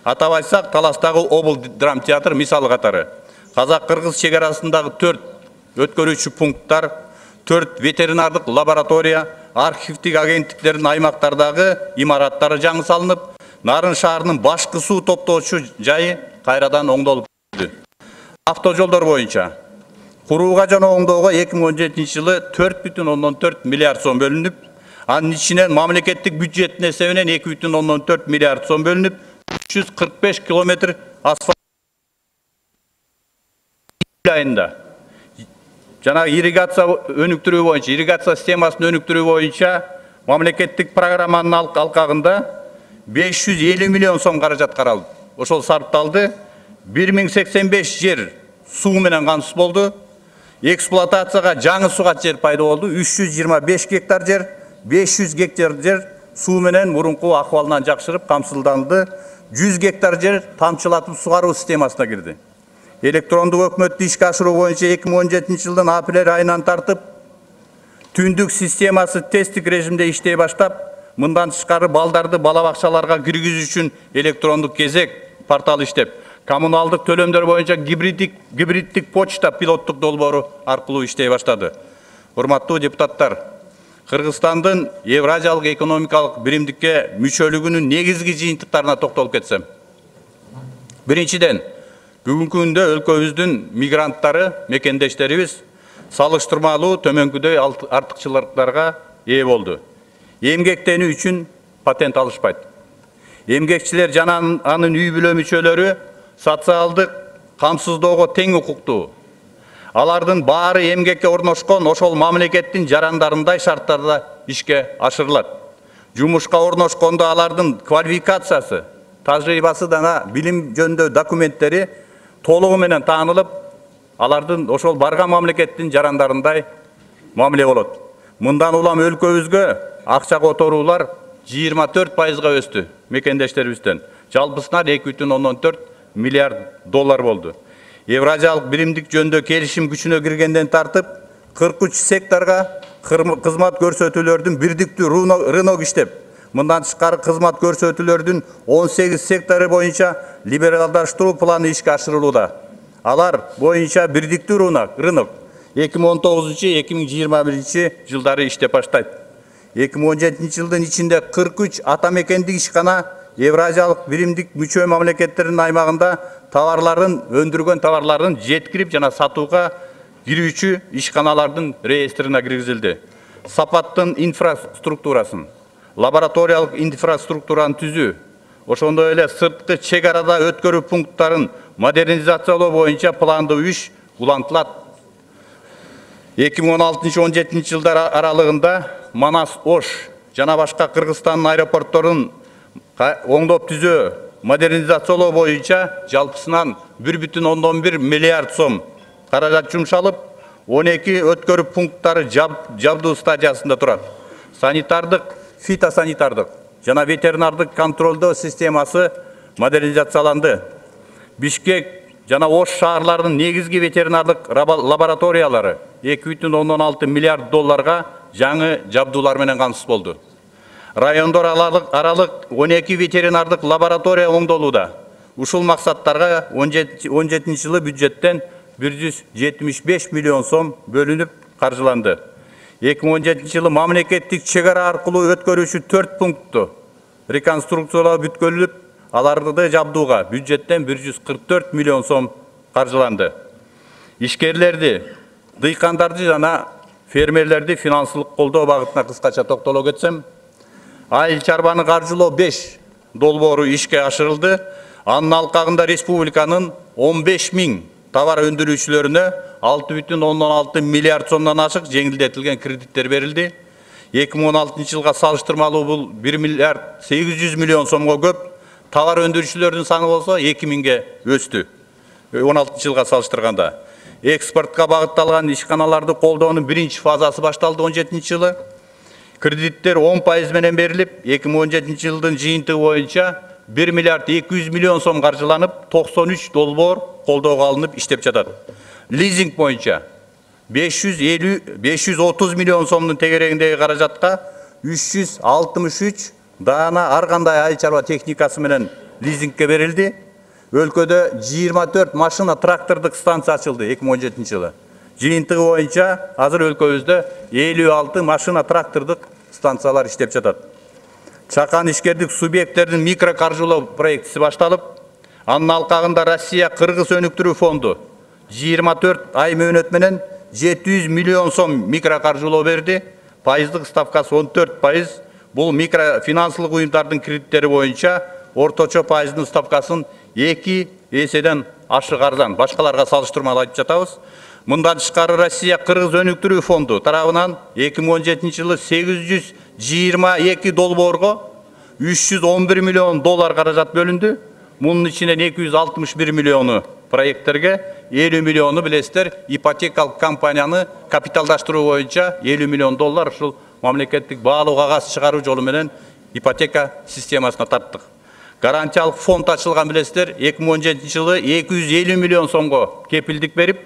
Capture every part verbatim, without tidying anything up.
Атап айтсақ, Таластағы обл драм театр мисалы қатары. Қазақ-қырғыз шекарасындағы төрт өткөрүүчү пункттар, төрт ветеринардық лаборатория, архивтик агенттиктердин аймақтардағы имараттары жаңы салынып, Нарын шаарынын башкы суу топтоочу жайы кайрадан оңдолуп кетти. Автожолдор боюнча курууга жана оңдоого эки миң он жетинчи жылы төрт бүтүн ондон төрт миллиард сом бөлүнүп, анын ичинен мамлекеттик бюджеттин эсебинен эки бүтүн ондон төрт миллиард сом бөлүнүп, үч жүз кырк беш километр асфальт айында. Жана ирригация өнүктүрүү боюнча, ирригация системасын өнүктүрүү боюнча мамлекеттик программанын алкагында беш жүз элүү миллион сом каражат каралды. Ошол сарпталды. бир миң сексен беш жер суу менен камсыз болду. Эксплуатацияга жаңы сугат жер пайда болду. үч жүз жыйырма беш гектар жер, беш жүз гектар жер суу менен мурунку акыбалынан жакшырып камсыздалды. жүз гектар жер тамчылатып сугаруу системасына кирди. Электрондук өкмөттү ишке ашыруу боюнча эки миң он жетинчи жылдын апрель айынан тартып түндүк системасы тесттик режимде иштей баштап, мындан тышкары балдарды бала бакчаларга киргизүү үчүн электрондук кезек порталы иштеп, коммуналдык төлөмдөр боюнча гибриддик гибриддик почта пилоттук долбоору аркылуу иштей баштады. Урматтуу депутаттар, Кыргызстандын Евразиялык экономикалык биримдикке мүчөлүгүнүн негизги жыйынтыктарына токтолуп кетсем. Биринчиден, бүгүнкү күндө өлкөбүздүн мигранттары, мекендештерибиз салыштырмалуу төмөнкүдөй артыкчылыктарга ээ болду. Эмгектенүү үчүн патент алышпайт. Эмгекчилер жана анын үй бүлө мүчөлөрү социалдык камсыздоого тең укуктуу. Алардын баары эмгекке орношкон ошол мамлекеттин жарандарындай шарттарда ишке ашырылат. Жумушка орношкондо алардын квалификациясы, тажрыйбасы жана билим жөнүндө документтери толугу менен таанылып, алардын ошол барган мамлекеттин жарандарындай мамиле болот. Мындан улам өлкөбүзгө акча которуулар жыйырма төрт пайызга өстү мекендештерибизден. Жалпысынан эки бүтүн ондон төрт миллиард доллар болду. Евразиялык биримдик жөнүндө келишим күчүнө киргенден тартып, кырк үч секторга кызмат көрсөтүүлөрдүн бирдиктүү рынок иштеп, мындан тышкары кызмат көрсөтүүлөрдүн он сегиз сектору боюнча либералдаштыруу планы ишке ашырылууда. Алар боюнча бирдиктүү рынок эки миң он тогузунчу — эки миң жыйырма биринчи жылдары иштеп баштайт. эки миң он жетинчи жылдын ичинде кырк үч ата мекендик ишкана Евразиялык биримдик мүчө мамлекеттердин аймагында товарларын, өндүргөн товарларын жеткирип жана сатууга кирүүчү ишканалардын реестрине киргизилди. Сапаттын инфраструктурасын, лабораториялык инфраструктураны түзүү, ошондой эле сырткы чек арада өткөрүү пункттарын модернизациялоо боюнча пландуу иш улантылат. эки миң он алтынчы — он жетинчи жылдар аралыгында Манас, Ош жана башка Кыргызстандын аэропортторун оңдоп түзөө, модернизациялоо боюнча жалпысынан бир бүтүн ондон бир миллиард сом каражат жумшалып, он эки өткөрүү пункттары жабдуу стадиясында турат. Санитардык, фитосанитардык жана ветеринардык контролдоо системасы модернизацияланды. Бишкек жана Ош шаарларынын негизги ветеринардык лабораториялары эки бүтүн ондон алты миллиард долларга жаңы жабдуулар менен камсыз болду. Райондор аралык он эки ветеринардык лаборатория оңдолууда. Ушул максаттарга он жетинчи жылы бюджеттен бир жүз жетимиш беш миллион сом бөлүнүп каржыланды. эки миң он жетинчи жылы мамлекеттик чек ара аркылуу өткөрүүчү төрт пунктту реконструкциялоо бүткөрүлүп, аларды жабдууга бюджеттен бир жүз кырк төрт миллион сом каржыланды. Ишкерлерди, дыйкандарды жана фермерлерди финансылык колдоо багытына кыскача токтоло кетсем, айыл чарбаны каржылоо беш долбоору ишке ашырылды. Анын алкагында республиканын он беш миң товар өндүрүүчүлөрүнө алты бүтүн ондон алты миллиард сомдон ашык жеңилдетилген кредиттер берилди. эки миң он алтынчы жылга салыштырмалуу бул бир миллиард сегиз жүз миллион сомго көп. Товар өндүрүүчүлөрдүн саны болсо эки миңге өстү. он алтынчы жылга салыштырганда. Экспортко багытталган ишканаларды колдоонун биринчи фазасы башталды он жетинчи жылы. Кредиттер он пайыз менен берилип, эки миң он жетинчи жылдын жыйынтыгы боюнча бир миллиард эки жүз миллион сом каржыланып, токсон үч долбоор колдоого алынып иштеп жатат. Лизинг боюнча беш жүз элүү беш жүз отуз миллион сомдун тегерегиндеги каражатка үч жүз алтымыш үч даана ар кандай айыл чарба техникасы менен лизингке берилди. Өлкөдө жыйырма төрт машина трактордук станция ачылды эки миң он жетинчи жылы. Жыйынтыгы боюнча азыр өлкөбүздө элүү алты машина трактордук станциялар иштеп жатат. Чакан ишкердик субъекттердин микро каржылоо проектиси башталып, анын алкагында Россия Кыргыз өнүктүрүү фонду жыйырма төрт ай мөөнөт менен жети жүз миллион сом микро каржылоо берди. Пайыздык ставкасы он төрт пайыз. Бул микрофинансылык уюмдардын кредиттери боюнча орточо пайыздын ставкасын эки эседен ашык арзан. Башкаларга салыштырмалуу айтып жатабыз. Мындан тышкары Россия Кыргыз өнүктүрүү фонду тарабынан эки миң он жетинчи жылы сегиз жүз жыйырма эки долбоорго үч жүз он бир миллион доллар каражат бөлүндү. Мунун ичинен эки жүз алтымыш бир миллиону проекттерге, элүү миллиону билесиздер ипотекалык компанияны капиталдаштыруу боюнча элүү миллион доллар ушул мамлекеттик баалуу кагаз чыгаруу жолу менен ипотека системасына тарттык. Гарантиялык фонд ачылган билесиздер, эки миң он жетинчи жылы эки жүз элүү миллион сомго кепилдик берип,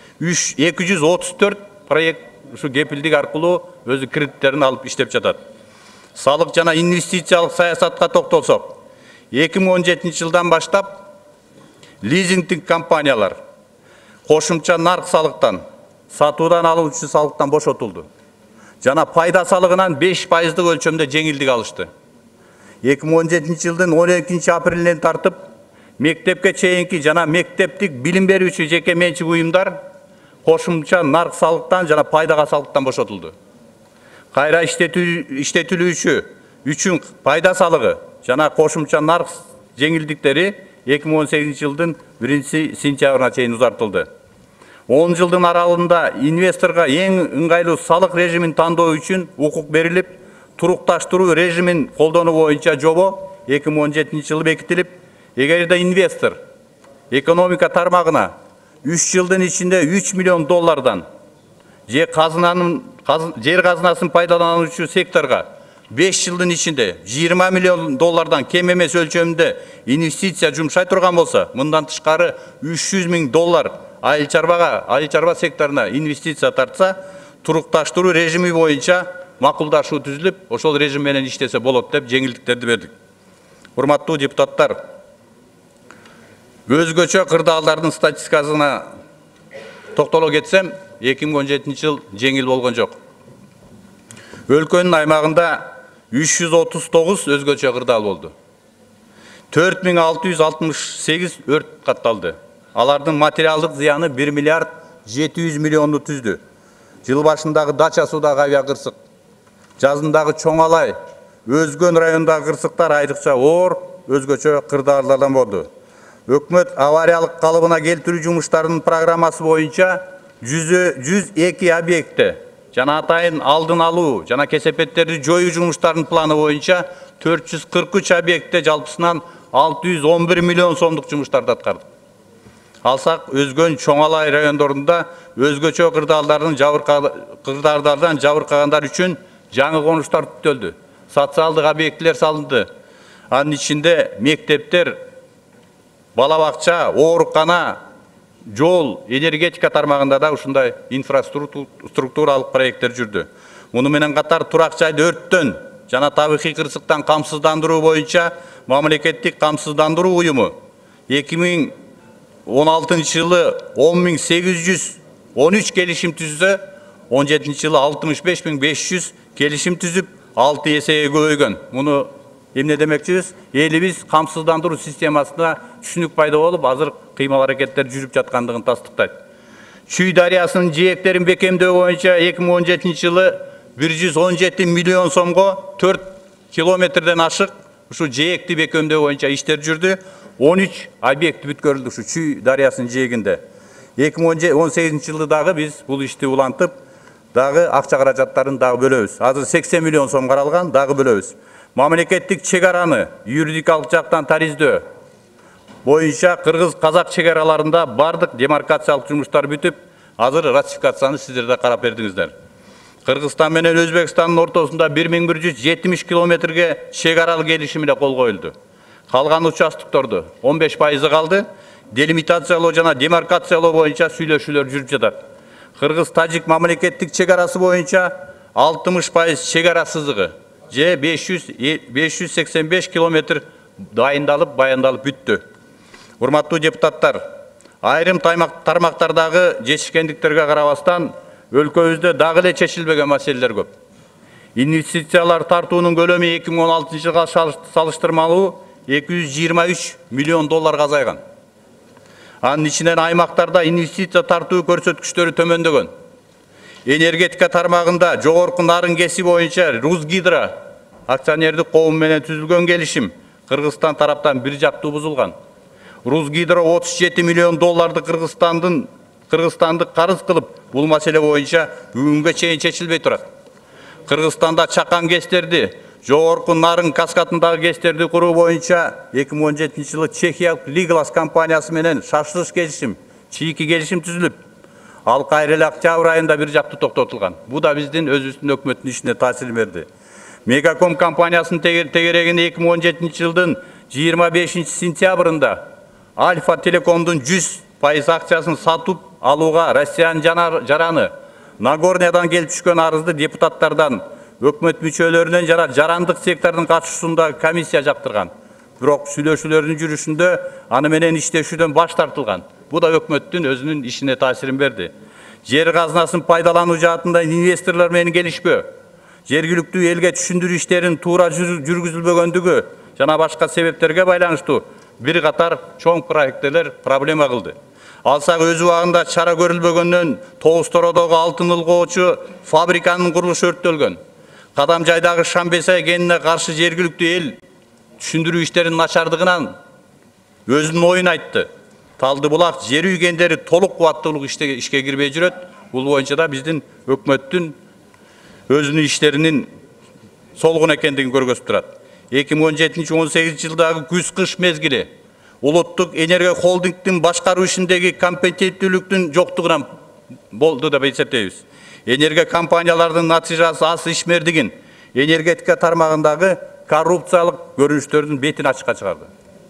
эки жүз отуз төрт проект ушу кепилдик аркылуу өзү кредиттерин алып иштеп жатат. Салык жана инвестициялык саясатка токтолсок, эки миң он жетинчи жылдан баштап лизингдик компаниялар кошумча нарк салыктан, сатуудан алуучу салыктан бошотулду. Жана пайда салыгынан беш пайыздык өлчөмдө жеңилдик алышты. эки миң он жетинчи жылдын он экинчи апрелинен тартып, мектепке чейинки жана мектептик билим берүүчү жеке менчик уюмдар кошумча нарк салыктан жана пайдага салыктан бошотулду. Кайра иштетилүүчү үчүн пайда салыгы жана кошумча нарк жеңилдиктери эки миң он сегизинчи жылдын биринчи сентябрына чейин узартылды. он жылдын аралыгында инвесторго эң ыңгайлуу салык режимин тандоо үчүн укук берилип, турукташтыруу режимин колдонуу боюнча жобо эки миң он жетинчи жылы бекитилип, эгерде инвестор экономика тармагына үч жылдын ичинде үч миллион доллардан же казынанын жер казынасын пайдалануучу секторго беш жылдын ичинде жыйырма миллион доллардан кем эмес өлчөмүндө инвестиция жумшай турган болсо, мындан тышкары үч жүз миң доллар айыл чарбага, айыл чарба секторуна инвестиция тартса, турукташтыруу режими боюнча макулдашуу түзүлүп, ошол режим менен иштесе болот деп жеңилдиктерди бердик. Урматтуу депутаттар, өзгөчө кырдаалдардын статистикасына токтоло кетсем, эки миң он жетинчи жыл жеңил болгон жок. Өлкөнүн аймагында үч жүз отуз тогуз өзгөчө кырдаал болду. төрт миң алты жүз алтымыш сегиз өрт катталды. Алардын материалдык зыяны бир миллиард жети жүз миллионду түздү. Жыл башындагы Дача суудагы авиа кырсык, жазындагы Чоңалай, Өзгөн районундагы кырсыктар айрыкча оор өзгөчө кырдаалдардан болду. Өкмөт авариялык калыбына келтирүү жумуштарынын программасы боюнча жүз эки объектте жана атайын алдын алуу жана кесепеттерди жоюу жумуштарынын планы боюнча төрт жүз кырк үч объектте жалпысынан алты жүз он бир миллион сомдук жумуштарды аткардык. Алсак, Өзгөн, Чоңалай райондорунда өзгөчө кырдаалдардын кырдаалдардан жабыркагандар үчүн жаңы конуштар түтөлдү. Социалдык объектилер салынды. Анын ичинде мектептер, бала бакча, оорукана, жол, энергетика тармагында да ушундай инфраструктуралык проекттер жүрдү. Муну менен катар турак жайды өрттөн жана табигый кырсыктан камсыздандыруу боюнча мамлекеттик камсыздандыруу уюму эки миң он алтынчы жылы он миң сегиз жүз он үч келишим түзсө, он жетинчи жылы алтымыш беш миң беш жүз келишим түзүп, алты эсеге көбөйгөн. Муну эмне демекчибиз? Элибиз камсыздандыруу системасына түшүнүк пайда болуп, азыр кыймыл аракеттер жүрүп жаткандыгын тастыктайт. Чүй дарыясынын жээктерин бекемдөө боюнча эки миң он жетинчи жылы бир жүз он жети миллион сомго төрт километрден ашык ушу жээкти бекемдөө боюнча иштер жүрдү. он үч объект бүткөрүлдү ушу Чүй дарыясынын жээгинде. эки миң он сегизинчи жылы дагы биз бул ишти улантып, дагы акча каражаттарын дагы бөлөбүз. Азыр сексен миллион сом каралган, дагы бөлөбүз. Мамлекеттик чек араны юридикалык жактан тариздөө боюнча кыргыз-казак чек араларында бардык демаркациялык жумуштар бүтүп, азыр ратификацияны сиздер да карап бердиңиздер. Кыргызстан менен Өзбекстандын ортосунда бир миң бир жүз жетимиш километрге чек аралык келишимине кол коюлду. Калган участокторду он беш пайызы калды. Делимитациялоо жана демаркациялоо боюнча сүйлөшүүлөр жүрүп жатат. Кыргыз-тажик мамлекеттик чек арасы боюнча алтымыш пайыз чек ара сызыгы же беш жүз сексен беш километр дайындалып, баяндалып бүттү. Урматтуу депутаттар, айрым тармактардагы жетишкендиктерге карабастан өлкөбүздө дагы эле чечилбеген маселелер көп. Инвестициялар тартуунун көлөмү эки миң он алтынчы жылга салыштырмалуу эки жүз жыйырма үч миллион долларга азайган. Анын ичинен аймактарда инвестиция тартуу көрсөткүчтөрү төмөндөгөн. Энергетика тармагында жогорку нарын кесиби боюнча Русгидро акционердик коому менен түзүлгөн келишим Кыргызстан тараптан бир жактуу бузулган. Русгидро отуз жети миллион долларды Кыргызстандын Кыргызстандык карыз кылып, бул маселе боюнча бүгүнгө чейин чечилбей турат. Кыргызстанда чакан кестерди, жогорку нарын каскадындагы кестерди куруу боюнча эки миң он жетинчи жылы Чехиялык Лиглас компаниясы менен шашылыш келишим, чийки келишим түзүлүп, ал кайра эле октябрь айында бир жактуу токтотулган. Бу да биздин өзүбүздүн өкмөттүн ишине таасир берди. Мегаком компаниясынын тегерегини эки миң он жетинчи жылдын жыйырма бешинчи сентябрында Альфа Телекомдун жүз пайыз акциясын сатып алууга Россиянын жараны Нагорниядан келип түшкөн арызды депутаттардан, өкмөт мүчөлөрүнөн жана жарандык сектордун катышуусунда комиссия жактырган. Бирок сүйлөшүүлөрдүн жүрүшүндө аны менен иштешүүдөн баш тартылган. Бу да өкмөттүн өзүнүн ишине таасирин берди. Жер казынасын пайдалануу жаатында инвесторлор менен келишпөө, жергиликтүү элге түшүндүрүү иштерин туура жүргүзүлбөгөндүгү жана башка себептерге байланыштуу бир катар чоң проекттер проблема кылды. Алсак өз убагында чара көрүлбөгөндөн Тоостородогу алтын ылгоочу фабриканын курулушу өрттөлгөн. Кадамжайдагы Шамбесай кенине каршы жергиликтүү эл түшүндүрүү иштеринин начардыгынан өзүнүн оюн айтты. Талдыбулак жер үй кендери толук кубаттуулук ишке кирбей жүрөт. Бул боюнча да биздин өкмөттүн өзүнүн иштеринин солгун экендигин көргөзүп турат. эки миң он жетинчи он сегизинчи жылдагы күз-кыш мезгили улуттук энергия холдингдин башкаруу ишиндеги компетенттүүлүктүн жоктугунан болду деп эсептейбиз. Энергия компаниялардын натыйжасы аз ишмердигин, энергетика тармагындагы коррупциялык көрүнүштөрдүн бетин ачыкка чыгарды.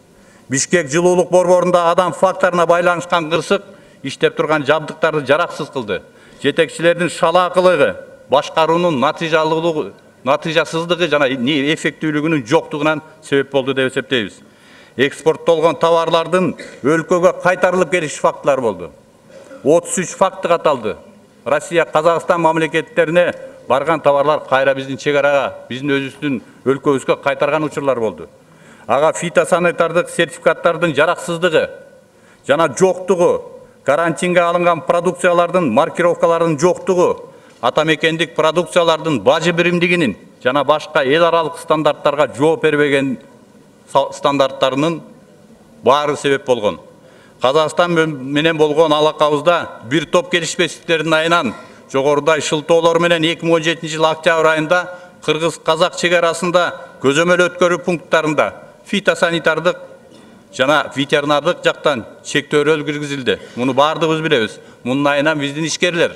Бишкек жылуулук борборунда адам факторуна байланышкан кырсык иштеп турган жабдыктарды жараксыз кылды. Жетекчилердин шалаакылыгы, башкаруунун натыйжалуулугу, натыйжасыздыгы жана эффектүүлүгүнүн жоктугунан себеп болду деп эсептейбиз. Экспорттолгон товарлардын өлкөгө кайтарылып келиш фактылары болду. отуз үч факты каталды. Россия, Казакстан мамлекеттерине барган товарлар кайра биздин чек арага, биздин өзүбүздүн өлкөбүзгө кайтарган учурлар болду. Ага фитосанитардык сертификаттардын жараксыздыгы жана жоктугу, карантинге алынган продукциялардын маркировкаларынын жоктугу, атамекендик продукциялардын бажы биримдигинин жана башка эл аралык стандарттарга жооп бербеген стандарттарынын баары себеп болгон. Казакстан менен болгон алакабызда бир топ келишпестиктердин айынан жогоруда шылтоолор менен эки миң он жетинчи жыл октябрь айында Кыргыз-Казак чек арасында көзөмөл өткөрүү пункттарында фитосанитардык жана ветеринардык жактан чектөөлөр киргизилди. Муну баардыгыбыз билебиз. Мунун айынан биздин ишкерлер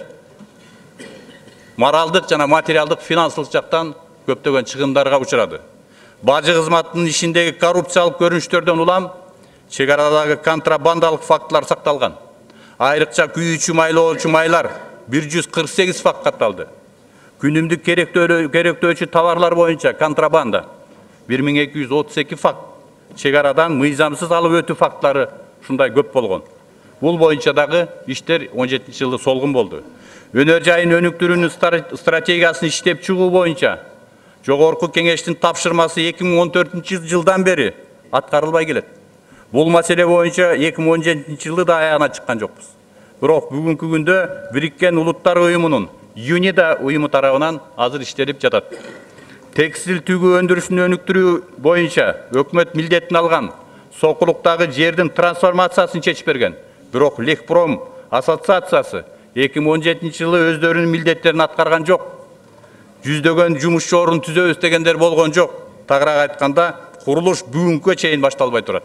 моралдык жана материалдык финансылык жактан көптөгөн чыгымдарга учурады. Бажы кызматынын ишиндеги коррупциялык көрүнүштөрдөн улам чек арадагы контрабандалык фактылар сакталган. Айрыкча күйүүчү майлоочу майлар бир жүз кырк сегиз факт катталды. Күнүмдүк керектөөчү товарлар боюнча контрабанда бир миң эки жүз отуз эки факт, чек арадан мыйзамсыз алып өтүү фактлары ушундай көп болгон. Бул боюнча дагы иштер он жетинчи жылы солгун болду. Өнөр жайын өнүктүрүүнүн стратегиясын иштеп чыгуу боюнча жогорку кеңештин тапшырмасы эки миң он төртүнчү жылдан бери аткарылбай келет. Бул маселе боюнча эки миң он жетинчи жылы да аягына чыккан жокпуз. Бирок бүгүнкү күндө Бириккен Улуттар уюмунун ЮНИДО уюму тарабынан азыр иштелип жатат. Текстил түйгү өндүрүшүн өнүктүрүү боюнча өкмөт милдетин алган, сокулуктагы жердин трансформациясын чечип берген. Бирок Лекпром ассоциациясы эки миң он жетинчи жылы өздөрүнүн милдеттерин аткарган жок. Жүздөгөн жумушчу орун түзөбүз дегендер болгон жок. Тагыраак айтканда, курулуш бүгүнкү чейин башталбай турат.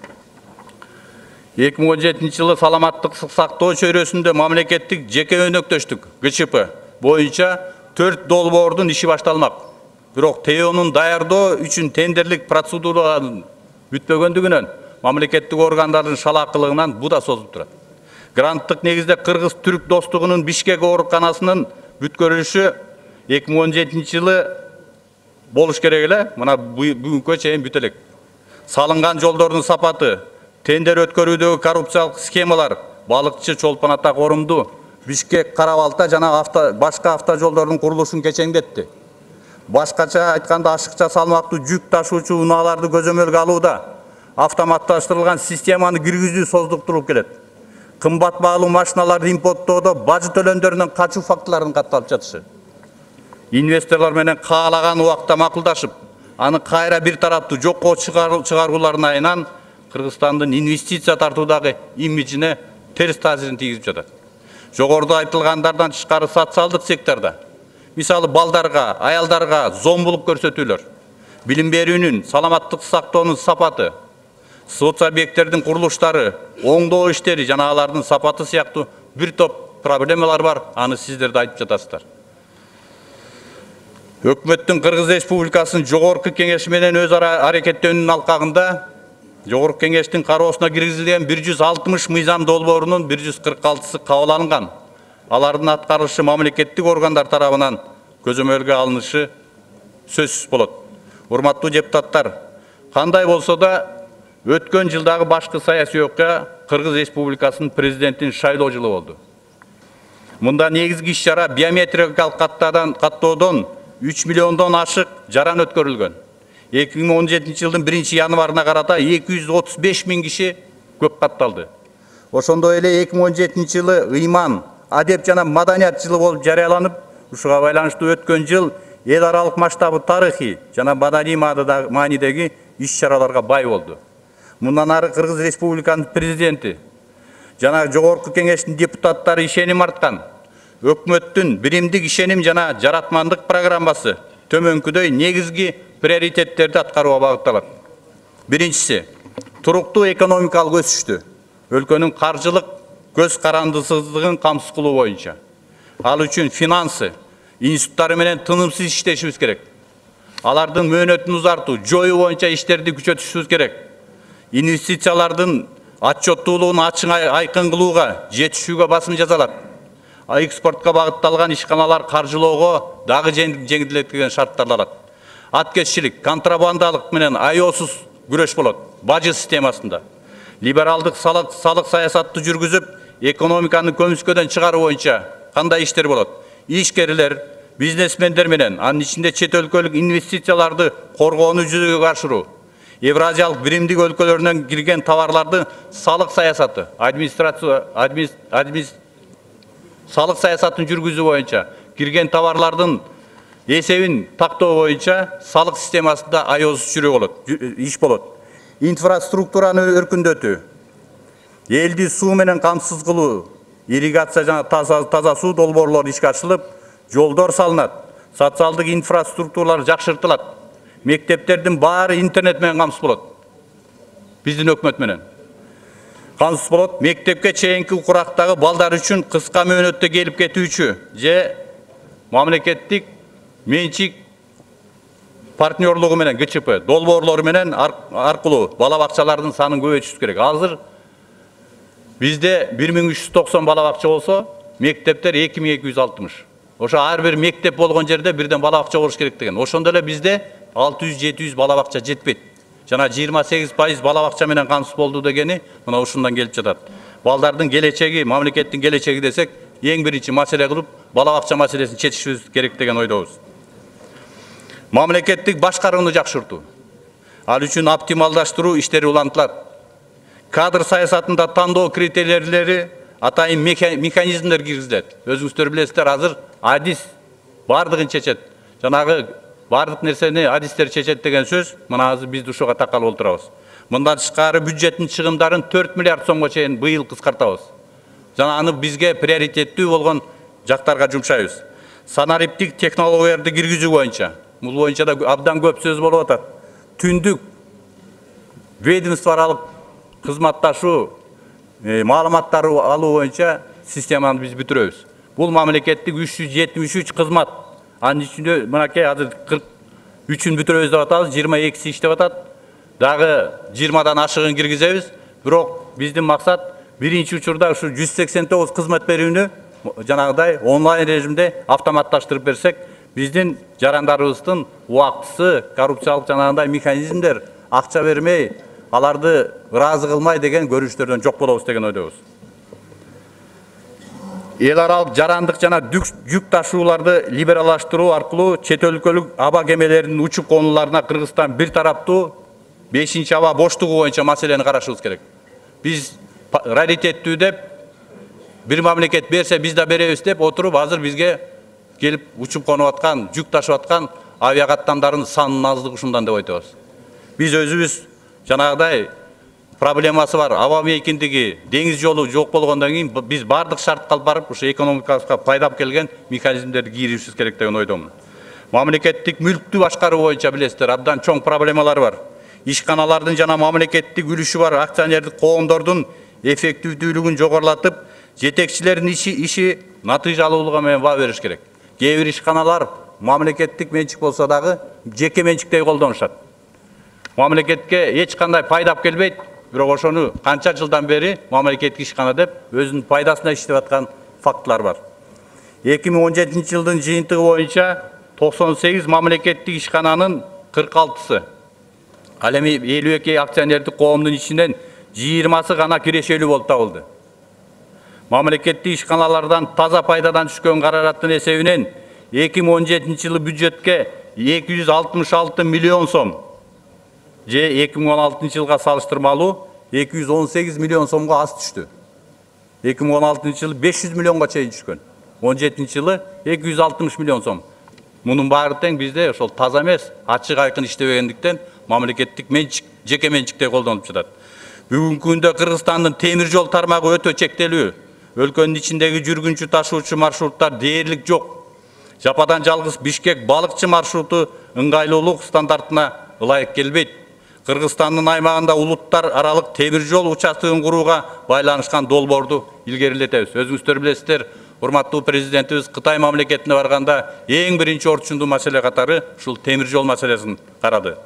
эки миң он жетинчи жылы саламаттык сактоо чөйрөсүндө мамлекеттик жеке өнөктөштүк Г Ч П боюнча төрт долбоордун иши башталмак. Бирок Т О нун даярдоо үчүн тендерлик процедураларын бүтпөгөндүгүнөн мамлекеттик органдардын шалаакылыгынан бу да созулуп турат. Гранттык негизде Кыргыз-Түрк достугунун Бишкек ооруканасынын бүткөрүлүшү эки миң он жетинчи жылы болуш керек эле, мына бүгүнкү чейин бүтө элек. салынган жолдордун сапаты, тендер өткөрүүдөгү коррупциялык схемалар, балыкчы Чолпон Ата корумду Бишкек Карабалта жана авто, башка автожолдордун курулушун кечеңдетти. Башкача айтканда ашыкча салмактуу жүк ташуучу унааларды көзөмөлгө алууда автоматташтырылган системаны киргизүү создуктуруп келет. Кымбат баалуу машиналарды импорттоодо бажы төлөмдөрүнөн качуу фактыларын катталып жатышы. Инвесторлор менен каалаган убакта макулдашып, аны кайра бир тараптуу жокко чыгаруулардын айынан Кыргызстандын инвестиция тартуудагы имиджине терс таасирин тийгизип жатат. Жогоруда айтылгандардан тышкары социалдык секторда, мисалы балдарга, аялдарга зомбулук көрсөтүүлөр, билим берүүнүн, саламаттык сактоонун сапаты, соц объекттердин курулуштары, оңдоо иштери жана алардын сапаты сыяктуу бир топ проблемалар бар, аны сиздер да айтып жатасыздар. Өкмөттүн Кыргыз Республикасынын Жогорку Кеңеши менен өз ара аракеттөөнүнүн алкагында Жогорку Кеңештин кароосуна киргизилген бир жүз алтымыш мыйзам долбоорунун бир жүз кырк алтысы кабыл алынган. Алардын аткарылышы мамлекеттик органдар тарабынан көзөмөлгө алынышы сөзсүз болот. Урматтуу депутаттар, кандай болсо да өткөн жылдагы башкы саясий окуя Кыргыз Республикасынын президентин шайлоо жылы болду. Мында негизги иш-чара биометрикалык каттоодон үч миллиондон ашык жаран өткөрүлгөн. эки миң он жетинчи жылдын биринчи январына карата эки жүз отуз беш миң киши көп катталды. Ошондой эле эки миң он жетинчи жылы ыйман, адеп жана маданият жылы болуп жарыяланып, ушуга байланыштуу өткөн жыл эл аралык масштабы тарыхый жана маданий маанидеги иш-чараларга бай болду. Мындан ары Кыргыз Республиканын президенти жана Жогорку Кеңештин депутаттары ишеним арткан. Өкмөттүн биримдик ишеним жана жаратмандык программасы төмөнкүдөй негизги приоритеттерди аткарууга багытталат. Биринчиси, туруктуу экономикалык өсүштү, өлкөнүн каржылык көз карандысыздыгын камсыз кылуу боюнча. Ал үчүн финансы институттары менен тынымсыз иштешибиз керек. Алардын мөөнөтүн узартуу, жоюу боюнча иштерди күчөтүшүбүз керек. Инвестициялардын отчеттуулугун ачык айкын кылууга, жетишүүгө басым жасалат. Экспортко багытталган ишканалар каржылоого дагы жеңилдетилген шарттар алат. Аткезчилик, контрабандалык менен айоосуз күрөш болот. Бажы системасында либералдык салык салык саясатты жүргүзүп, экономиканы көмүскөдөн чыгаруу боюнча кандай иштер болот? Ишкерлер, бизнесмендер менен, анын ичинде чет өлкөлүк инвестицияларды коргоону жүзөгө ашыруу, Евразиялык биримдик өлкөлөрүнөн кирген товарларды салык саясаты, администрация администр салык саясатын жүргүзүү боюнча кирген товарлардын эсебин тактоо боюнча салык системасында айоосуз жүрүү болот, иш болот. Инфраструктураны өркүндөтүү, элди суу менен камсыз кылуу, ирригация жана таза, таза суу долбоорлору ишке ашырылып, жолдор салынат, социалдык инфраструктуралар жакшыртылат, мектептердин баары интернет менен камсыз болот. Биздин өкмөт менен камсыз болот. Мектепке чейинки курактагы балдар үчүн кыска мөөнөттө келип кетүүчү же мамлекеттик менчик партнерлугу менен гэ че пэ долбоорлору менен аркылуу бала бакчалардын санын көбөйтүш керек. Азыр бизде бир миң үч жүз токсон бала бакча болсо, мектептер эки миң эки жүз алтымыш. Ошо ар бир мектеп болгон жерде бирден бала бакча болуш керек деген. Ошондо эле бизде алты жүз жети жүз бала бакча жетпейт. Жана жыйырма сегиз пайыз бала бакча менен камсыз болду дегени мына ушундан келип жатат. Балдардын келечеги, мамлекеттин келечеги десек, эң биринчи маселе кылып бала бакча маселесин чечишибиз керек деген ойдобуз. Мамлекеттик башкарууну жакшыртуу. Ал үчүн оптималдаштыруу иштери улантылат. Кадр саясатында тандоо критерийлери, атайын механизмдер киргизилет. Өзүңүздөр билесиздер, азыр адис бардыгын чечет. Жанагы бардык нерсени адистер чечет деген сөз, мына азыр биз ушуга такалып отурабыз. Мындан тышкары бюджеттин чыгымдарын төрт миллиард сомго чейин быйыл кыскартабыз. Жана аны бизге приоритеттүү болгон жактарга жумшайбыз. Санариптик технологияларды киргизүү боюнча, бул боюнча да абдан көп сөз болуп атат. Түндүк ведомство аралык кызматташуу, маалыматтарды алуу боюнча системаны биз бүтүрөбүз. Бул мамлекеттик үч жүз жетимиш үч кызмат. Анын ичинде мынакей азыр кырк үчүн бүтүрөбүз деп атабыз, жыйырма экиси иштеп атат. Дагы жыйырмадан ашыгын киргизебиз. Бирок биздин максат биринчи учурда ушу жүз сексен тогуз кызмат берүүнү жанагыдай онлайн режимде автоматташтырып берсек, биздин жарандарыбыздын убактысы, коррупциялык жанагындай механизмдер акча бермей, аларды ыраазы кылмай деген көрүнүштөрдөн жок болобуз деген ойдобуз. Эл аралык жарандык жана жүк ташууларды либералдаштыруу аркылуу чет өлкөлүк аба кемелеринин учуп конууларына Кыргызстан бир тараптуу бешинчи аба боштугу боюнча маселени карашыбыз керек. Биз раритеттүү деп бир мамлекет берсе биз да беребиз деп отуруп, азыр бизге келип учуп конуп аткан, жүк ташып аткан авиа каттамдардын санынын аздыгы ушундан деп айтабыз. Биз өзүбүз жанагыдай проблемасы бар аба мейкиндиги, деңиз жолу жок болгондон кийин биз бардык шартты алып барып ушу экономикабызга пайдап келген механизмдерди кийиришибиз керек деген ойдомун. Мамлекеттик мүлктү башкаруу боюнча билесиздер, абдан чоң проблемалар бар. Ишканалардын жана мамлекеттик үлүшү бар акционердик коомдордун эффективдүүлүгүн жогорулатып, жетекчилердин иши иши натыйжалуулугу менен баа бериш керек. Кээ бир ишканалар мамлекеттик менчик болсо дагы жеке менчиктей колдонушат. Мамлекетке эч кандай пайдап келбейт, бирок ошону канча жылдан бери мамлекеттик ишкана деп өзүнүн пайдасына иштеп аткан фактылар бар. эки миң он жетинчи жылдын жыйынтыгы боюнча токсон сегиз мамлекеттик ишкананын кырк алтысы, ал эми элүү эки акционердик коомдун ичинен жыйырмасы гана кирешелүү болуп табылды. Мамлекеттик ишканалардан таза пайдадан түшкөн каражаттын эсебинен эки миң он жетинчи жылы бюджетке эки жүз алтымыш алты миллион сом, же эки миң он алтынчы жылга салыштырмалуу эки жүз он сегиз миллион сомго аз түштү. эки миң он алтынчы жылы беш жүз миллионго чейин түшкөн. он жетинчи жылы эки жүз алтымыш миллион сом. Мунун баары тең бизде ошол таза эмес, ачык айкын иштебегендиктен мамлекеттик менчик, жеке менчиктей колдонуп жатат. Бүгүнкү күндө Кыргызстандын темир жол тармагы өтө чектелүү. Өлкөнүн ичиндеги жүргүнчү ташуучу маршруттар дээрлик жок. Жападан жалгыз Бишкек балыкчы маршруту ыңгайлуулук стандартына ылайык келбейт. Кыргызстандын аймагында улуттар аралык темир жол участогун курууга байланышкан долбоорду илгерилетебиз. Өзүңүздөр билесиздер, урматтуу президентибиз Кытай мамлекетине барганда эң биринчи орчундуу маселе катары ушул темир жол маселесин карады.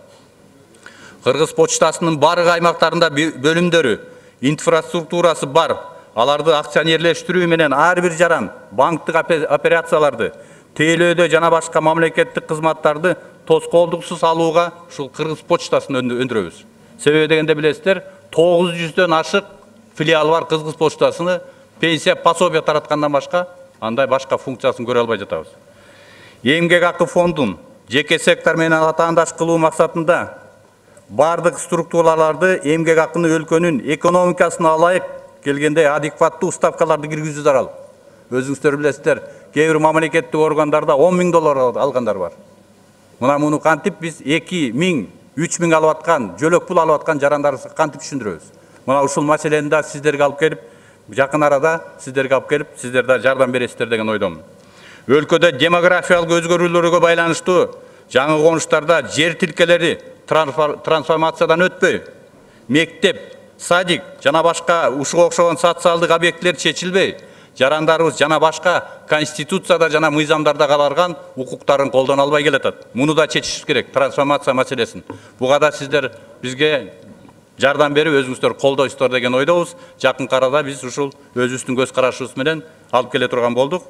Кыргыз почтасынын барлык аймактарында бөлүмдөрү, инфраструктурасы бар. Аларды акционерлештирүү менен ар бир жаран банктык операцияларды, тейлөөдө жана башка мамлекеттик кызматтарды тоскоолдуксуз алууга ушул Кыргыз почтасын өндүрөбүз. Себеби дегенде билесиздер, тогуз жүздөн ашык филиалы бар Кыргыз почтасыны пенсия пособие тараткандан башка андай башка функциясын көрө албай жатабыз. Эмгек акы фондун жеке сектор менен атаандаш кылуу максатында бардык структураларды эмгек акыны өлкөнүн экономикасына ылайык келгенде адекваттуу ставкаларды киргизүү зарыл. Өзүңүздөр билесиздер, кээ бир мамлекеттик органдарда он миң доллар алгандар бар. Мына муну кантип биз эки миң, үч миң алып аткан, жөлөк пул алып аткан жарандарыбызга кантип түшүндүрөбүз? Мына ушул маселени да сиздерге алып келип, жакын арада сиздерге алып келип, сиздер да жардам бересиздер деген ойдомун. Өлкөдө демографиялык өзгөрүүлөргө байланыштуу жаңы конуштарда жер тилкелери трансформациядан өтпөй, мектеп, садик жана башка ушуга окшогон социалдык объектилер чечилбей, жарандарыбыз жана башка конституцияда жана мыйзамдарда калган укуктарын колдоно албай келатат. Муну да чечиш керек, трансформация маселесин. Буга да сиздер бизге жардам берип, өзүңүздөр колдойсуздар деген ойдобуз. Жакын арада биз ушул өзүбүздүн көз карашыбыз менен алып келе турган болдук.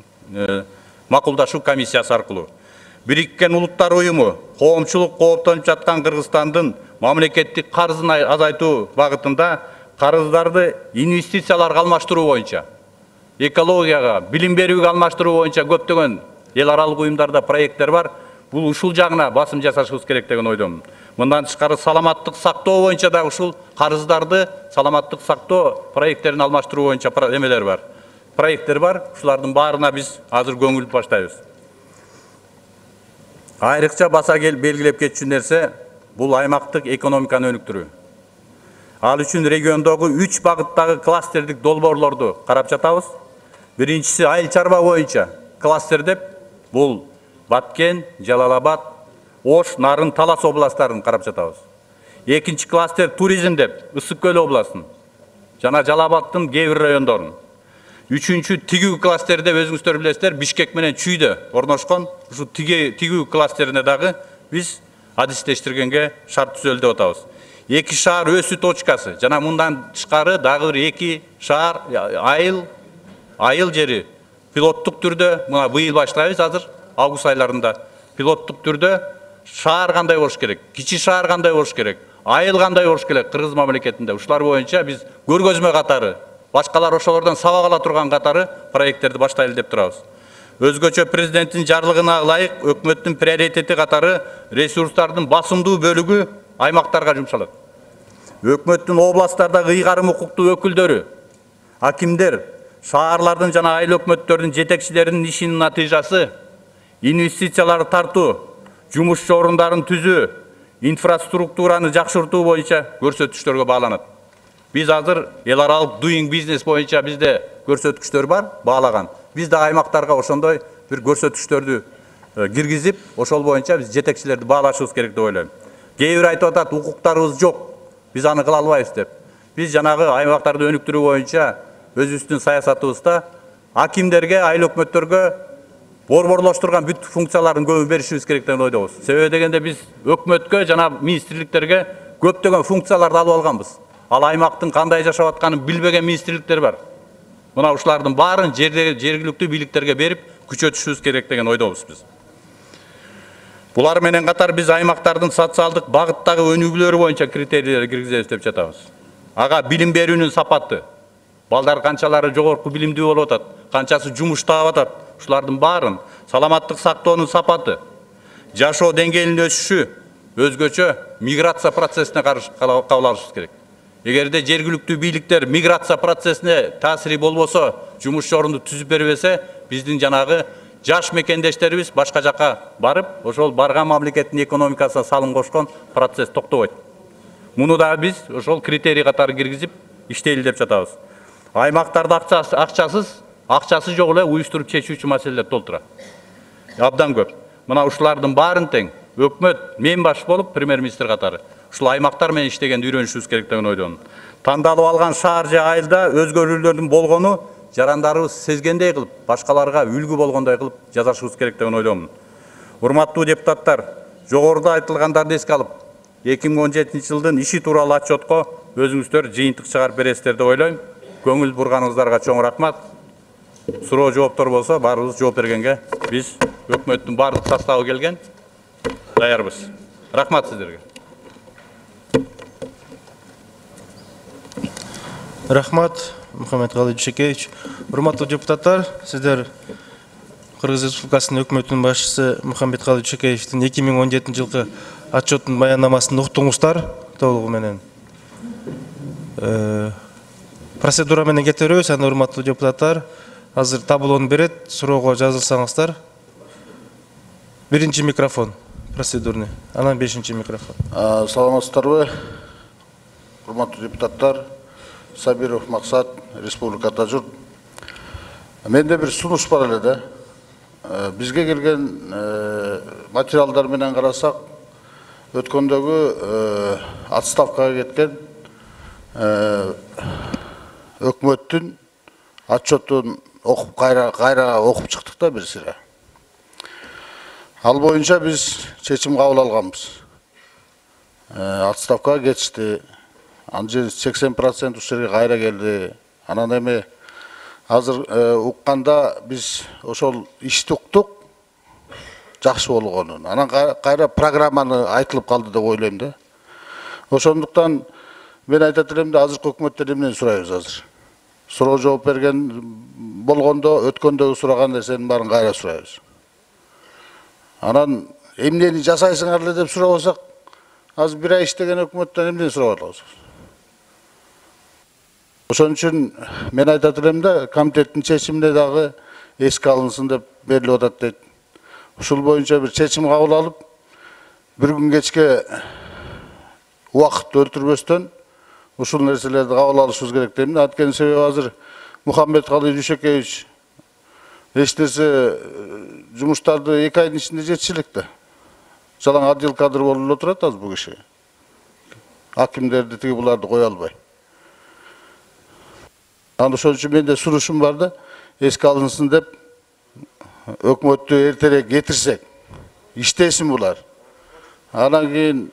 Макулдашуу комиссиясы аркылуу. Бириккен Улуттар уюму коомчулук кооптонуп жаткан Кыргызстандын мамлекеттик карызын азайтуу багытында карыздарды инвестицияларга алмаштыруу боюнча, экологияга, билим берүүгө алмаштыруу боюнча көптөгөн эл аралык уюмдарда проекттер бар. Бул ушул жагына басым жасашыбыз керек деген ойдомун. Мындан тышкары саламаттык сактоо боюнча да ушул карыздарды саламаттык сактоо проекттерин алмаштыруу боюнча эмелер бар. Проекттер бар. Ушулардын баарына биз азыр көңүл баштайбыз. Айрыкча баса кел белгилеп кетчү нерсе бул аймактык экономиканы өнүктүрүү. Ал үчүн региондогу үч багыттагы кластердик долбоорлорду карап жатабыз. Биринчиси айыл чарба боюнча кластер деп, бул Баткен, Жалал-Абад, Ош, Нарын, Талас областтарын карап жатабыз. Экинчи кластер туризм деп, Ысык көл областын жана Жалал-Абадтын кээ бир райондорун. Үчүнчү тигүү кластери деп өзүңүздөр билесиздер, Бишкек менен Чүйдө орношкон. Ушу тигүү кластерине дагы биз адистештиргенге шарт түзөлдү деп атабыз. Эки шаар өсүү точкасы жана мындан тышкары дагы бир эки шаар айыл айыл жери пилоттук түрдө, мына быйыл баштайбыз азыр август айларында. Пилоттук түрдө шаар кандай болуш керек, кичи шаар кандай болуш керек, айылгандай болуш керек Кыргыз мамлекетинде. Ушулар боюнча биз көргөзмө катары, башкалар ошолордон сабак ала турган катары проекттерди баштайлы деп турабыз. Өзгөчө президенттин жарлыгына ылайык өкмөттүн приоритети катары ресурстардын басымдуу бөлүгү аймактарга жумшалат. Өкмөттүн областтардагы ыйгарым укуктуу өкүлдөрү, акимдер, шаарлардын жана айыл өкмөттөрдүн жетекчилеринин ишинин натыйжасы инвестицияларды тартуу, жумуш орундарын түзүү, инфраструктураны жакшыртуу боюнча көрсөтүштөргө бааланат. Биз азыр эл аралык doing business боюнча бизде көрсөткүчтөр бар, баалаган. Биз да аймактарга ошондой бир көрсөтүштөрдү киргизип, ошол боюнча биз жетекчилерди баалашыбыз керек деп ойлойм. Кээ бир айтып атат, укуктарыбыз жок, биз аны кыла албайбыз деп. Биз жанагы аймактарды өнүктүрүү боюнча өзүбүздүн саясатыбызда акимдерге, айыл өкмөттөргө борборлоштурган бүт функцияларын көбүн беришибиз керек деп ойдобуз. Себеби дегенде биз өкмөткө жана министрликтерге көптөгөн функцияларды алып алганбыз. Ал аймактын кандай жашап атканын билбеген министрликтер бар. Мына ушулардын баарын жергиликтүү бийликтерге берип күчөтүшүбүз керек деген ойдобуз биз. Булар менен катар биз аймактардын социалдык багыттагы өнүгүүлөрү боюнча критерийлерди киргизебиз деп жатабыз. Ага билим берүүнүн сапаты, балдар канчалары жогорку билимдүү болуп атат, канчасы жумуш таап атат, ушулардын баарын, саламаттык сактоонун сапаты, жашоо деңгээлинин өсүшү, өзгөчө миграция процессине кабыл алышыбыз керек. Эгерде жергиликтүү бийликтер миграция процессине таасири болбосо, жумуш орунду түзүп бербесе, биздин жанагы жаш мекендештерибиз башка жака барып, ошол барган мамлекеттин экономикасына салым кошкон процесс токтобойт. Муну да биз ошол критерий катары киргизип иштейли деп жатабыз. Аймактарда акчасы акчасыз, акчасы жок эле уюштуруп чечүүчү маселелер толтура. Абдан көп. Мына ушулардын баарын тең өкмөт мен баш болуп, премьер-министр катары ушул аймактар менен иштегенди үйрөнүшүбүз керек деп ойдом. Тандалып алган шаар же айылда өзгөрүүлөрдүн болгону жарандарыбыз сезгендей кылып, башкаларга үлгү болгондой кылып жасашыбыз керек деп ойдом. Урматтуу депутаттар, жогоруда айтылгандарды эске алып, эки миң он жетинчи жылдын иши тууралуу отчетко өзүңүздөр жыйынтык чыгарып бересиздер деп ойлойм. Көңүл бурганыңыздарга чоң рахмат. Суроо жооптор болсо баарыбыз жооп бергенге биз өкмөттүн баардык составы келген. Даярбыз. Рахмат сиздерге. Рахмат, Мухаммедкалый Дүйшекеевич. Урматтуу депутаттар, сиздер Кыргыз Республикасынын өкмөтүнүн башчысы Мухаммедкалый Дүйшекеевичтин эки миң он жетинчи жылкы отчеттун баяндамасын уктуңуздар толугу менен. Процедура менен кете беребиз, аны урматтуу депутаттар. Азыр таблону берет, суроого жазылсаңыздар. Биринчи микрофон процедурный, анан бешинчи микрофон. Саламатсыздарбы, урматтуу депутаттар, Сабиров Максат, Республика Тажурт. Менде бир сунуш бар эле да. Бизге келген материалдар менен карасак, өткөндөгү отставкага кеткен өкмөттүн отчетун окуп кайра кайра окуп чыктык да бир сыра. Ал боюнча биз чечим кабыл алганбыз. Отставкага кетишти. Анжы сексен процент ушул жерге кайра келди. Анан эми азыр укканда биз ошол ишти уктук, жакшы болгонун. Анан кайра программаны айтылып калды деп ойлойм да. Ошондуктан мен айтат элем да, азыркы өкмөттөн эмнени сурайбыз азыр? Суроо жооп берген болгондо, өткөндөгү сураган нерсенин баарын кайра сурайбыз. Анан эмнени жасайсыңар эле деп сурабасак, азыр бир ай иштеген өкмөттөн эмнени сурап атабыз? Ошон үчүн мен айтат элем да, комитеттин чечимине дагы эске алынсын деп берилип атат дейт. Ушул боюнча бир чечим кабыл алып, бир күн кечке убакыт өлтүрбөстөн ушул нерселерди кабыл алышыбыз керек дейм. Анткени себеби азыр Мухаммедкалый Дүйшекеевич эч нерсе жумуштарды эки айдын ичинде жетиши элек да. Жалаң адил кадр болуп эле турат азыр бул киши. Акимдерди тиги буларды кое албай. Анан ошон үчүн менде сурушум бар да, эске алынсын деп өкмөттү эртерээк кетирсек, иштесин булар. Анан кийин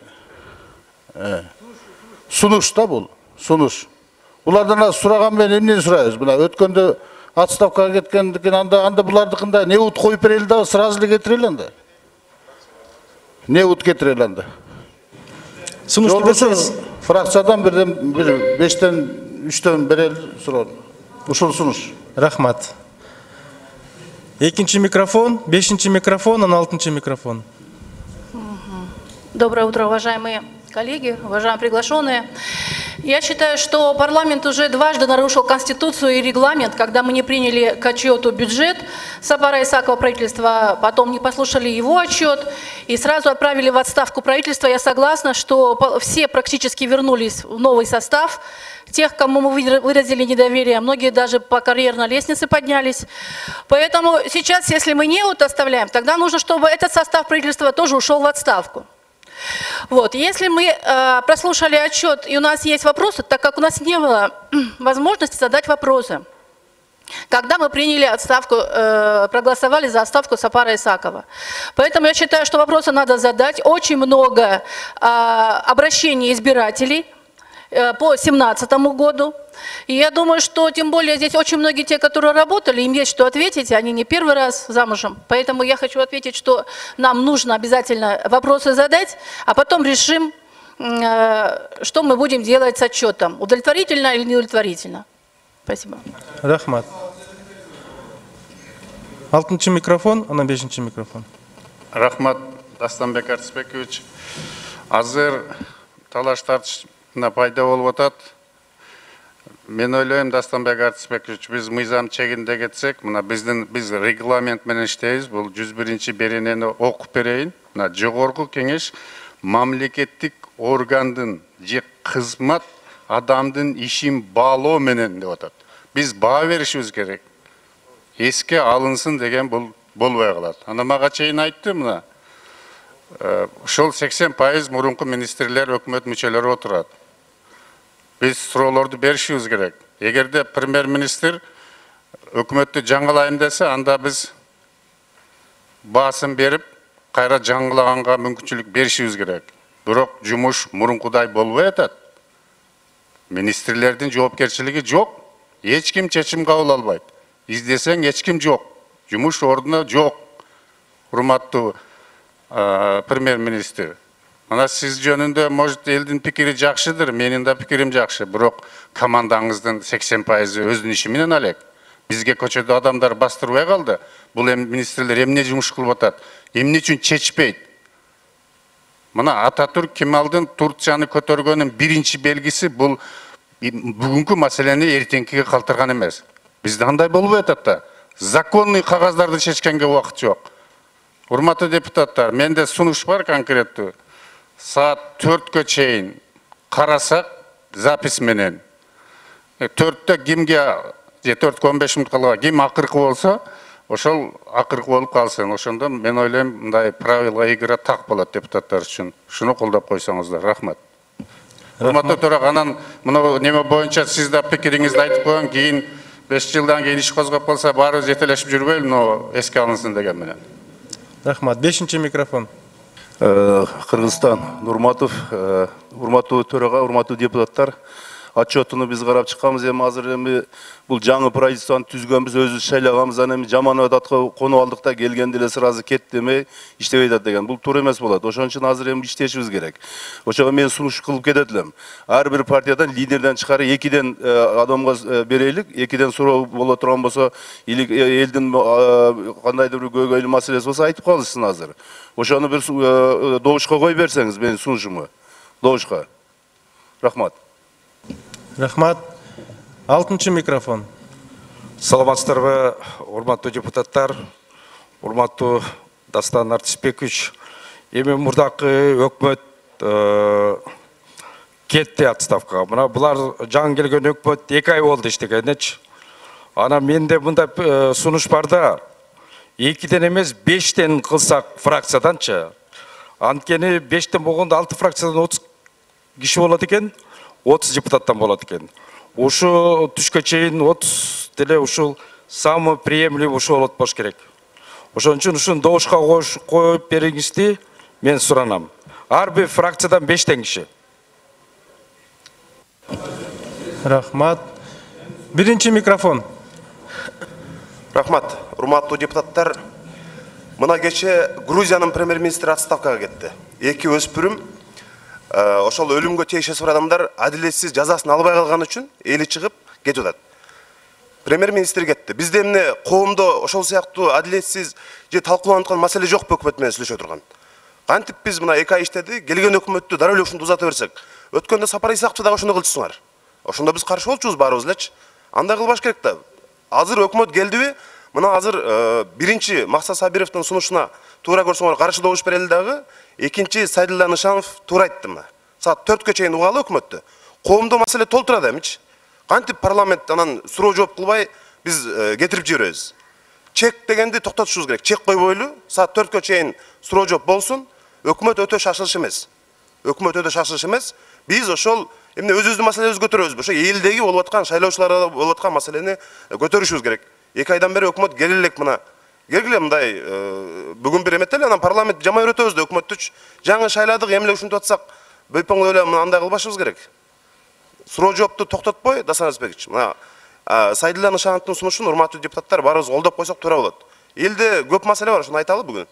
сунуш да бул, сунуш. Булардан сураган менен эмнени сурайбыз? Мына өткөндө отставкага кеткендикен анда анда булардыкында не ут коюп берели да, сразу эле кетирели анда. Не ут кетирели анда. Сунушту берсеңиз. Фракциядан бирден бир бештен үчтөн берели суроо. Ушул сунуш. Рахмат. Экинчи микрофон, бешинчи микрофон, а алтынчы микрофон. Доброе утро, уважаемые коллеги, уважаемые приглашенные. Я считаю, что парламент уже дважды нарушил Конституцию и регламент, когда мы не приняли к отчету бюджет Сапара Исакова правительства, потом не послушали его отчет и сразу отправили в отставку правительства. Я согласна, что все практически вернулись в новый состав. Тех, кому мы выразили недоверие, многие даже по карьерной лестнице поднялись. Поэтому сейчас, если мы не вот оставляем, тогда нужно, чтобы этот состав правительства тоже ушел в отставку. Вот. Если мы э, прослушали отчет и у нас есть вопросы, так как у нас не было возможности задать вопросы, когда мы приняли отставку, э, проголосовали за отставку Сапара Исакова. Поэтому я считаю, что вопросы надо задать. Очень много э, обращений избирателей э, по две тысячи семнадцатому году. И я думаю, что тем более здесь очень многие те, которые работали, им есть что ответить, они не первый раз замужем. Поэтому я хочу ответить, что нам нужно обязательно вопросы задать, а потом решим, что мы будем делать с отчетом. Удовлетворительно или неудовлетворительно. Спасибо. Рахмат. Алтынчы микрофон, анан бешинчи микрофон. Рахмат, Дастанбек Артысбекович. Азыр талаш тартышына пайда болуп атат. Мен ойлойм, Дастанбек Артысбекович, биз мыйзам чегинде кетсек, мына биздин биз регламент менен иштейбиз. Бул жүз биринчи беренени окуп берейин. Мына жогорку кеңеш мамлекеттик органдын же кызмат адамдын ишин баалоо менен деп атат. Биз баа беришибиз керек. Эске алынсын деген бул болбой калат. Ана мага чейин айтты, мына ошол сексен пайыз мурунку министрлер, өкмөт мүчөлөрү отурат. Biz sorulardı berişimiz gerek. Egerde pремьер-министр өкмөттү жаңылайын десе, анда biz басым берип, кайра жаңылаганга мүмкүнчүлүк беришибиз керек. Бирок жумуш мурункудай болбой атат. Министрлердин жоопкерчилиги жок. Эч ким чечим кабыл албайт. Издесең эч ким жок. Жумуш ордуна жок. Урматтуу премьер-министр. Ана сиз жөнүндө, может, элдин пикири жакшыдыр, менин да пикирим жакшы, бирок командаңыздын сексен пайызы өзүнүн иши менен алек. Бизге көчөдө адамдар бастырбай калды. Бул эми министрлер эмне жумуш кылып атат? Эмне үчүн чечпейт? Мына Ататүрк Кемалдын Турцияны көтөргөнүн биринчи белгиси бул бүгүнкү маселени эртеңкиге калтырган эмес. Бизде андай болбой атат да. Законный кагаздарды чечкенге убакыт жок. Урматтуу депутаттар, менде сунуш бар конкреттүү. Saat төрткө чейин карасак запись менен төрттө кимге же төрткө он беш мүнөт калга ким акыркы болсо ошол акыркы болуп калсын. Ошондо мен ойлойм мындай правила игра так болот депутаттар үчүн. Шуну колдоп койсоңуздар. Рахмат. Урматтуу төрага, анан мына неме боюнча сиз да пикириңизди айтып коюң, кийин беш жылдан кийин иш козгоп калса баары жетелешип жүрбөйлү, но эске алынсын деген менен. Рахмат. бешинчи микрофон. Кыргызстан, Нурматов, урматтуу төрага, урматтуу депутаттар, отчетуну биз карап чыкканбыз. Эми азыр эми бул жаңы правительствону түзгөнбүз, өзүбүз шайлаганбыз, анан эми жаман адатка конуп алдык да, келгенде эле сразу кет демей иштебей атат деген. Бул туура эмес болот. Ошон үчүн азыр эми иштешибиз керек. Ошого мен сунуш кылып кетет элем. Ар бир партиядан лидерден чыкары экиден адамга берелик, экиден суроо боло турган болсо, или элдин кандайдыр бир көйгөйлүү маселеси болсо айтып калышсын азыр. Ошону бир добушка кой берсеңиз менин сунушуму. Добушка. Рахмат. Рахмат. алтынчы микрофон. Саламатсыздарбы, урматтуу депутаттар, урматтуу Дастан Артысбекович. Эми мурдакы өкмөт кетти отставкага. Мына булар жаңы келген өкмөт эки ай болду иштегенечи. Ана менде мындай сунуш бар да, экиден эмес бештен кылсак фракцияданчы. Анткени бештен болгондо алты фракциядан отуз киши болот экен, отуз депутаттан болот экен. Ушу түшкө чейин отуз деле ушул самый приемлемый ушул болот болуш керек. Ошон үчүн ушуну добушка коюп бериңизди мен суранам. Ар бир фракциядан бештен киши. Рахмат. Биринчи микрофон. Рахмат. Урматтуу депутаттар, мына кече Грузиянын премьер-министри отставкага кетти. Эки өспүрүм ошол өлүмгө тийишеси бар адамдар адилетсиз жазасын албай калган үчүн эли чыгып кетип атат. Премьер-министр кетти. Бизде эмне коомдо ошол сыяктуу адилетсиз же талкууланып аткан маселе жокпу өкмөт менен сүйлөшө турган? Кантип биз мына эки ай иштеди, келген өкмөттү дароо эле ушунду узата берсек, өткөндө Сапар Исаковду дагы ошондой кылчусуңар. Ошондо биз каршы болчубуз баарыбыз элечи. Андай кылбаш керек да. Азыр өкмөт келдиби? Мына азыр биринчи Максат Сабировдун сунушуна туура көрсөңөр каршы добуш берели дагы, экинчи Сайдулла Нышанов туура айтты мына. Саат төрткө чейин угалы өкмөттү. Коомдо маселе толтурат эмичи. Кантип парламент анан суроо жооп кылбай биз кетирип жиберебиз. Чек дегенди токтотушубуз керек. Чек койбойлу, саат төрткө чейин суроо жооп болсун. Өкмөт өтө шашылыш эмес. Өкмөт өтө шашылыш эмес. Биз ошол эмне өзүбүздүн маселебизди көтөрөбүз. Ошо элдеги болуп аткан, шайлоочуларда болуп аткан маселени көтөрүшүбүз керек. эки айдан бери өкмөт келелек мына. Келгиле мындай бүгүн бир эметели, анан парламент жамай өтөбүз да өкмөттү жаңы шайладык, эмне ушинтип атсак, бөйпөң эле мына андай кылбашыбыз керек. Суроо жоопту токтотпой, Дастан Арыспекович, мына Сайдулла Нышановдун сунушун урматтуу депутаттар баарыбыз колдоп койсок туура болот. Элде көп маселе бар, ошону айталы бүгүн.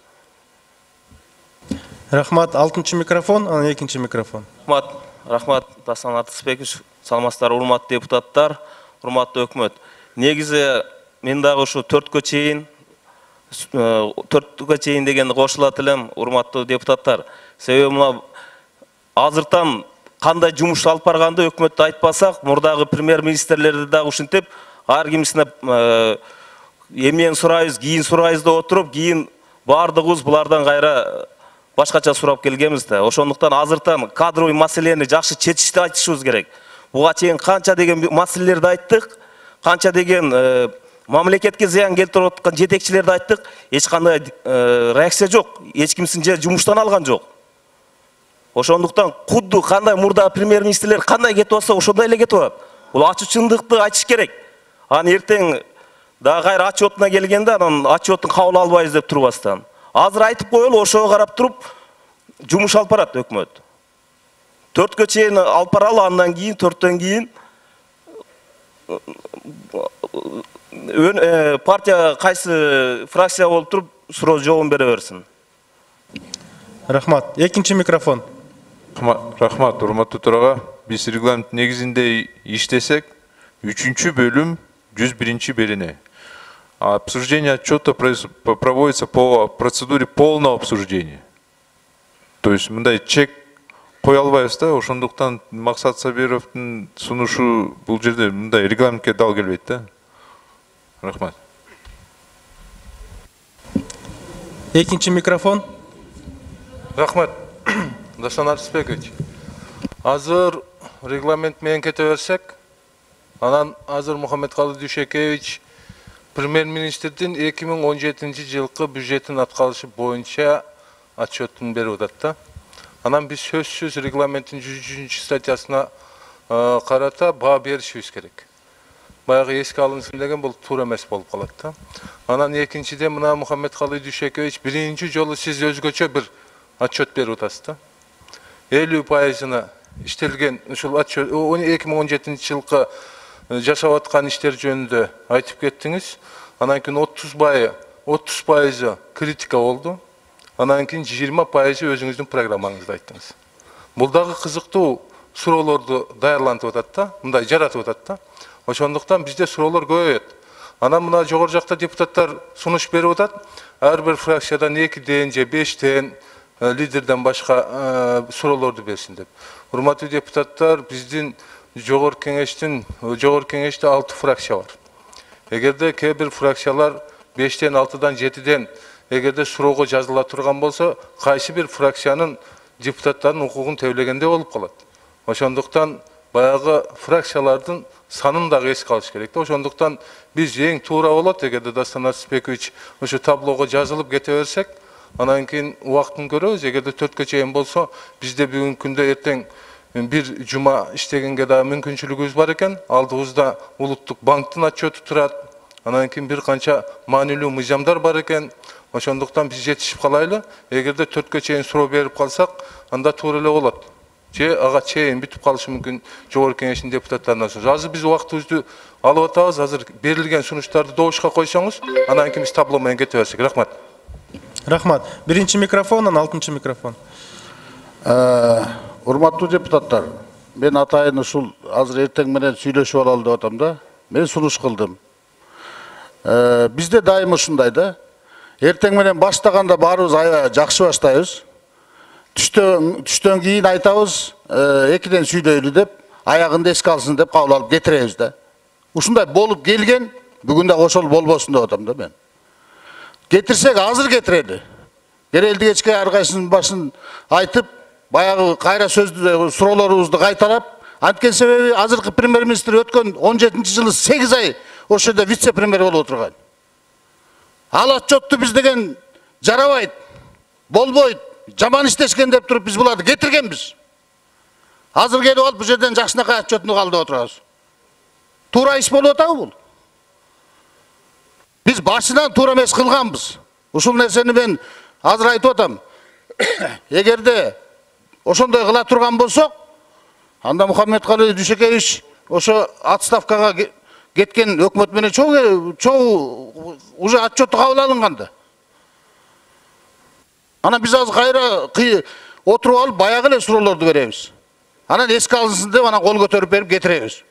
Рахмат, алтынчы микрофон, анан экинчи микрофон. Рахмат, рахмат Дастан Арыспекович, саламатсыздар урматтуу депутаттар, урматтуу өкмөт. Негизи мен дагы ушу төрткө чейин төрткө чейин дегенди кошулат элем, урматтуу депутаттар. Себеби мына азыртан кандай жумуш алып барганды өкмөттө айтпасак, мурдагы премьер-министрлерди дагы ушинтип ар кимисине эмнени сурайбыз, кийин сурайбыз деп отуруп, кийин баардыгыбыз булардан кайра башкача сурап келгенбиз да. Ошондуктан азыртан кадровый маселени жакшы чечишти айтышыбыз керек. Буга чейин канча деген маселелерди айттык, канча деген мамлекетке зыян келтирип аткан жетекчилерди айттык, эч кандай реакция жок, эч кимсин же жумуштан алган жок. Ошондуктан кудду кандай мурда премьер-министрлер кандай кетип атса, ошондой эле кетип атат. Бул ачуу чындыкты айтыш керек. Анан эртең дагы кайра отчетуна келгенде анан отчеттун кабыл албайбыз деп турбастан. Азыр айтып коелу, ошого карап туруп жумуш алып барат өкмөт. Төрткө чейин алып баралы, андан кийин төрттөн кийин партия кайсы фракция болуп туруп суроо жообун бере берсин. Рахмат, экинчи микрофон. Рахмат, урматтуу төрага. Биз регламент негизинде иштесек, үчүнчү бөлүм жүз биринчи белине. Обсуждение отчета проводится по процедуре полного обсуждения. То есть мындай чек кое албайбыз да, ошондуктан Максат Сабировдун сунушу бул жерде мындай регламентке дал келбейт да. Рахмат. Экинчи микрофон. Рахмат, Дастан Арыспекович. Азыр регламент менен кете берсек, анан азыр Мухаммедкалый Дүйшөкеевич премьер-министрдин эки миң он жетинчи жылкы бюджеттин аткарышы боюнча отчетун берип атат да. Анан биз сөзсүз регламенттин жүз үчүнчү статьясына карата баа беришибиз керек. Баягы эске алынсын деген бул туура эмес болуп калат да. Анан экинчиден мына Мухаммедкалый Дүйшөкеевич биринчи жолу сиз өзгөчө бир отчет берип атасыз да. элүү пайызына иштелген ушул отчет эки миң он жетинчи жылкы жашап аткан иштер жөнүндө айтып кеттиңиз. Анан кийин отуз пайызы критика болду. Анан кийин жыйырма пайызы өзүңүздүн программаңызда айттыңыз. Бул дагы кызыктуу суроолорду даярлантып атат да, мындай жаратып атат да. Ошондуктан бизде суроолор көбөйөт. Анан мына жогору жакта депутаттар сунуш берип атат. Ар бир фракциядан экиден же бештен лидерден башка суроолорду берсин деп. Урматтуу депутаттар, биздин жогору кеңештин жогору кеңеште алты фракция бар. Эгерде кээ бир фракциялар бештен, алтыдан, жетиден эгерде суроого жазыла турган болсо, кайсы бир фракциянын депутаттардын укугун тебелегенде болуп калат. Ошондуктан баягы фракциялардын санын дагы эске алыш керек да. Ошондуктан биз эң туура болот эгерде Дастан Арыспекович ошо таблого жазылып кете берсек, анан кийин убактын көрөбүз. Эгерде төрткө чейин болсо, бизде бүгүнкү күндө эртең бир жума иштегенге да мүмкүнчүлүгүбүз бар экен. Алдыбызда улуттук банктын отчету турат. Анан кийин бир канча маанилүү мыйзамдар бар экен. Ошондуктан биз жетишип калайлы. Эгерде төрткө чейин суроо берип калсак, анда туура эле болот. Же ага чейин бүтүп калышы мүмкүн жогору кеңештин депутаттарынан соң. Азыр биз убактыбызды алып атабыз. Азыр берилген сунуштарды добушка койсоңуз, анан кийин биз табло менен кете берсек. Рахмат. Рахмат. Биринчи микрофон, анан алтынчы микрофон. Урматтуу депутаттар, мен атайын ушул азыр эртең менен сүйлөшүп алалы деп атам да. Мен сунуш кылдым. Бизде дайым ушундай да. Эртең менен баштаганда баарыбыз аябай жакшы баштайбыз. Түштөн түштөн кийин айтабыз, экиден сүйлөйлү деп, аягында эске алсын деп кабыл алып кетиребиз да. Ушундай болуп келген, бүгүн да ошол болбосун деп атам да мен. Кетирсек азыр кетирели. Керелди кечке ар кайсынын башын айтып, баягы кайра сөздү, суроолорубузду кайталап, анткен себеби азыркы премьер-министр өткөн он жетинчи жылы сегиз ай ошол жерде вице-премьер болуп отурган. Ал отчетту биз деген жарабайт, болбойт, жаман иштешкен деп туруп биз буларды кетиргенбиз. Азыр келип алып бу жерден жакшынакай отчетну калдып отурабыз. Туура иш болуп атабы бул? Биз башынан туура эмес кылганбыз. Ушул нерсени мен азыр айтып атам. Эгерде ошондой кыла турган болсок, анда Мухаммедкалый Дүйшөкеевич ошо отставкага кеткен өкмөт менен чогуу чогуу уже отчетту кабыл алынганда. Ана биз азыр кайра отуруп алып баягы эле суроолорду беребиз. Анан эске алынсын деп анан кол көтөрүп берип кетиребиз.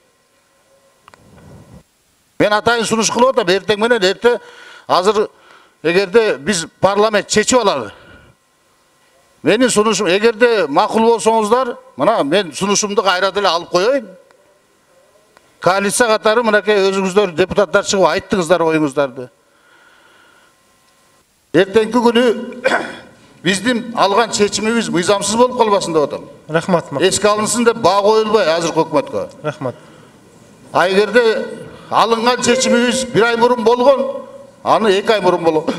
Мен атайын сунуш кылып атам, эртең менен эрте азыр эгерде биз парламент чечип алалы. Менин сунушум, эгерде макул болсоңуздар, мына мен сунушумду кайра деле алып коеюн. Коалиция катары мынакей өзүңүздөр депутаттар чыгып айттыңыздар оюңуздарды. Эртеңки күнү биздин алган чечимибиз мыйзамсыз болуп калбасын деп атам. Рахмат. Эске алынсын деп баа коюлбай азыркы өкмөткө. Рахмат. А эгерде алынган чечимибиз бир ай мурун болгон, аны эки ай мурун болот.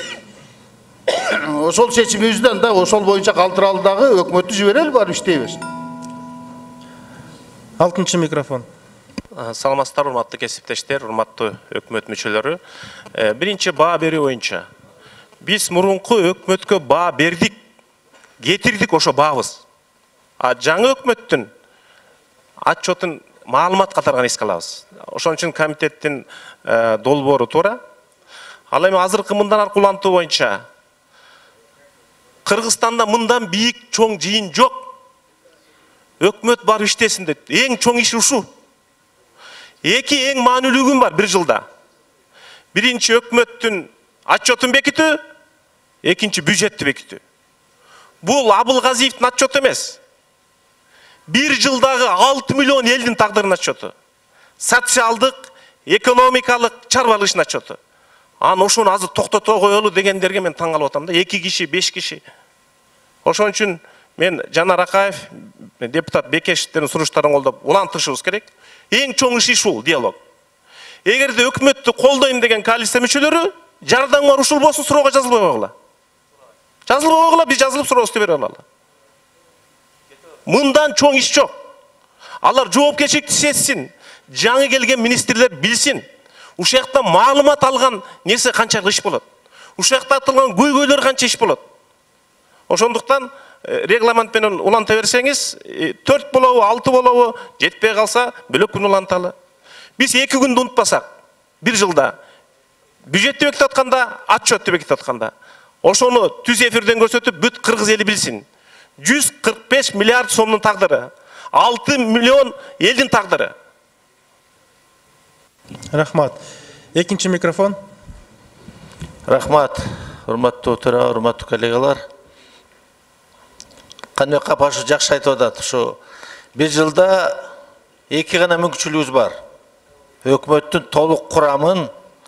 Ошол чечимибизден да ошол боюнча калтыралы дагы өкмөттү жиберели, барып иштей берсин. алтынчы микрофон. Саламатсыздар, урматтуу кесиптештер, урматтуу өкмөт мүчөлөрү. Биринчи баа берүү боюнча биз мурунку өкмөткө баа бердик, кетирдик ошо баабыз. А жаңы өкмөттүн отчетун маалымат катарган эске алабыз. Ошон үчүн комитеттин долбоору туура. Ал эми азыркы мындан аркылантуу боюнча Кыргызстанда мындан бийик чоң жыйын жок. Өкмөт барып иштесин деп. Эң чоң иш ушу. Эки эң маанилүү күн бар бир жылда. Биринчи өкмөттүн отчетун бекитүү, экинчи бюджетти бекитүү. Бул Абылгазиевдин отчету эмес. Бир жылдагы алты миллион элдин тагдырынын отчету. Социалдык, экономикалык чарбалышын отчету. Аны ошону азыр токтото коелу дегендерге мен таң калып атам да. эки киши, беш киши. Ошон үчүн мен Жанар Акаев, депутат Бекешевдин сунуштарын колдоп улантышыбыз керек. Эң чоң иш ушул диалог. Эгерде өкмөттү колдойм деген коалиция мүчөлөрү жардамыңар ушул болсун, суроого жазылбай койгула. Жазылбай койгула, биз жазылып сурообузду бере алалы. Мындан чоң иш жок. Алар жоопкерчиликти сезсин, жаңы келген министрлер билсин. Ушул жакта маалымат алган нерсе канча иш болот. Ушул жакта айтылган көйгөйлөр канча иш болот. Ошондуктан регламент менен уланта берсеңиз, төрт болобу, алты болобу, жетпей калса бөлөк күн уланталы. Биз эки күндү унутпасак, бир жылда бюджетти бекитип атканда, отчетти бекитип атканда, ошону түз эфирден көрсөтүп, бүт кыргыз эли билсин. жүз кырк беш миллиард сомдун тагдыры, алты миллион элдин тагдыры. Рахмат. Экинчи микрофон. Рахмат. Урматтуу төрага, урматтуу коллегалар. Канбек Капашев жакшы айтып атат. Ушу бир жылда эки гана мүмкүнчүлүгүбүз бар. Өкмөттүн толук курамын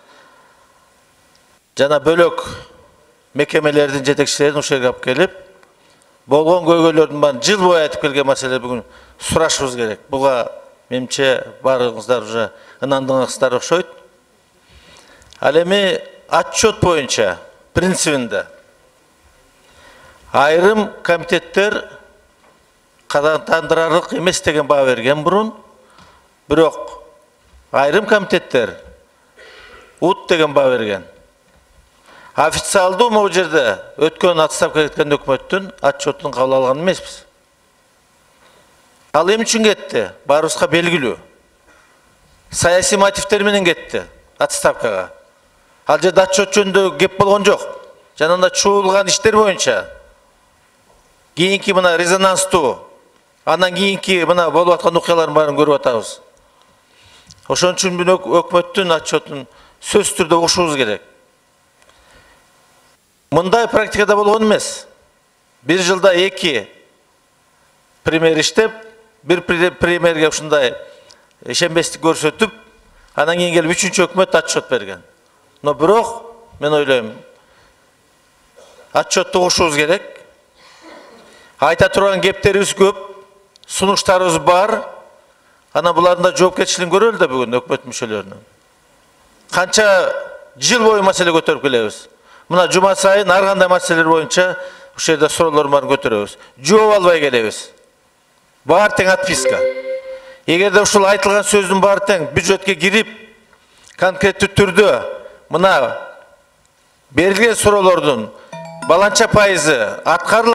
жана бөлөк мекемелердин жетекчилерин ушул жерге алып келип, болгон көйгөйлөрдүн баарын жыл бою айтып келген маселе бүгүн сурашыбыз керек. Буга менимче баарыңыздар уже ынандыңыздар окшойт. Ал эми отчет боюнча принцибинде айрым комитеттер кадантандырарлык эмес деген баа берген бурун, бирок айрым комитеттер ут деген баа берген. Официалдуу могу жерде өткөн отставка кеткен өкмөттүн отчетун кабыл алган эмеспиз. Ал эмне үчүн кетти? Баарыбызга белгилүү. Саясий мотивдер менен кетти отставкага. Ал жерде отчет жөнүндө кеп болгон жок. Жанында чуулган иштер боюнча кийинки мына резонанстуу Андан кийинки мына болуп аткан окуялардын баарын көрүп атабыз. Ошон үчүн мен өкмөттүн отчетун сөзсүз түрдө окушубуз керек. Мындай практикада болгон эмес. Бир жылда эки премьер иштеп, бир премьерге ушундай ишенбестик көрсөтүп, анан кийин келип үчүнчү өкмөт отчет берген. Но бирок мен ойлойм, отчетту окушубуз керек. Айта турган кептерибиз көп, сунуштарыбыз бар. Анан булардын да жоопкерчилигин көрөлү да бүгүн өкмөт мүчөлөрүнүн. Канча жыл бою маселе көтөрүп келебиз. Мына жума сайын ар кандай маселелер боюнча ушул жерде суроолордун баарын көтөрөбүз. Жооп албай келебиз. Баары тең отписка. Эгерде ушул айтылган сөздүн баары тең бюджетке кирип, конкреттүү түрдө мына берилген суроолордун баланча пайызы аткарылып,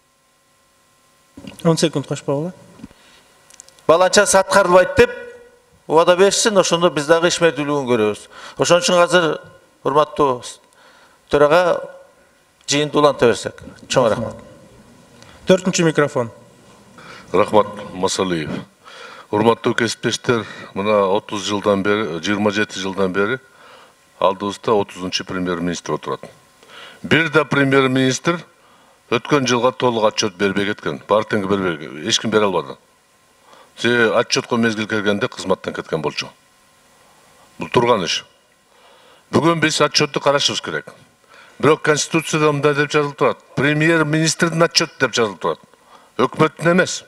он секунд кошпогула. баланчасы аткарылбайт деп убада беришсин, ошондо биз дагы ишмердүүлүгүн көрөбүз. Ошон үчүн азыр урматтуу төрага жыйынды уланта берсек. Чоң рахмат. Төртүнчү микрофон. Рахмат Масалиев. Урматтуу кесиптештер, мына отуз жылдан бери, жыйырма жети жылдан бери алдыбызда отузунчу премьер-министр отурат. Бир да премьер-министр өткөн жылга толук отчет бербей кеткен. Баары тең бербей, эч ким бере албады. Же отчетко мезгил келгенде кызматтан кеткен болчу. Бул турган иш. Бүгүн биз отчетту карашыбыз керек. Бирок Конституцияда мындай деп жазылып турат. Премьер-министрдин отчети деп жазылып турат. Өкмөттүн эмес.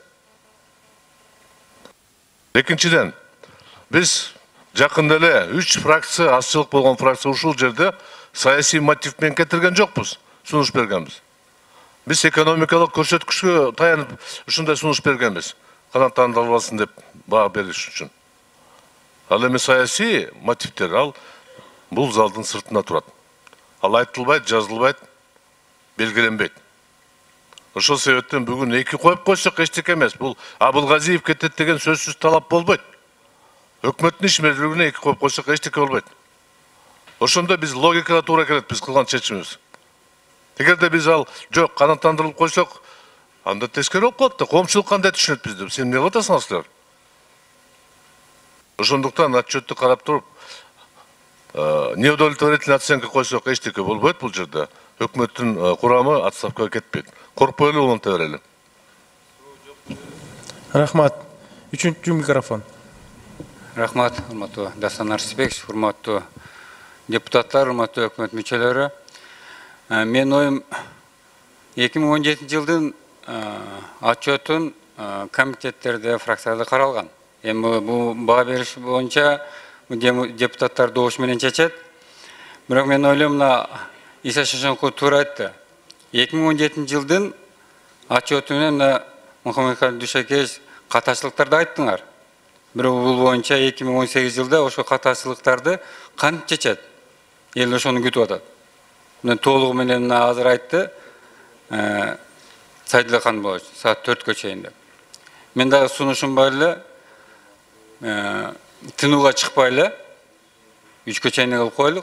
Экинчиден, биз жакында эле үч фракция, азчылык болгон фракция ушул жерде саясий мотив менен кетирген жокпуз, сунуш бергенбиз. Биз экономикалык көрсөткүчкө таянып ушундай сунуш бергенбиз. Канааттандырылбасын деп баа бериш үчүн. Ал эми саясий мотивдер ал бул залдын сыртында турат. Ал айтылбайт, жазылбайт, белгиленбейт. Ошол себептен бүгүн эки коюп койсок эчтеке эмес. Бул Абылгазиев кетет деген сөзсүз талап болбойт. Өкмөттүн ишмердүүлүгүнө эки коюп койсок эчтеке болбойт. Ошондо биз логикага туура келет биз кылган чечимибиз. Эгерде биз ал жок канааттандырылып койсок, анда тескери болуп калат да, коомчулук кандай түшүнөт бизди? Сен эмне кылып атасыңар силер? Ошондуктан отчетту карап туруп, неудовлетворительный оценка койсок эчтеке болбойт бул жерде. Өкмөттүн курамы отставкага кетпейт. Коркпой эле уланта берели. Рахмат. Үчүнчү микрофон. Рахмат, урматтуу Дастан Арсызбекович, урматтуу депутаттар, урматтуу өкмөт мүчөлөрү. Мен оюм эки миң он жетинчи жылдын отчетун комитеттерде, фракцияларда каралган. Эми бул баа бериш боюнча депутаттар добуш менен чечет. Бирок мен ойлойм, мына Иса Шошонкул туура айтты. эки миң он жетинчи жылдын отчету менен Мухаммедкалый Дүйшөкеевич катачылыктарды айттыңар. Бирок бул боюнча эки миң он сегизинчи жылда ошол катачылыктарды кантип чечет? Эл ошону күтүп атат. Мына толугу менен азыр айтты. Сайдулла Канбаевич саат төрткө чейин деп. Мен дагы сунушум бар эле. Тынууга чыкпайлы. үчкө чейин кылып коелук.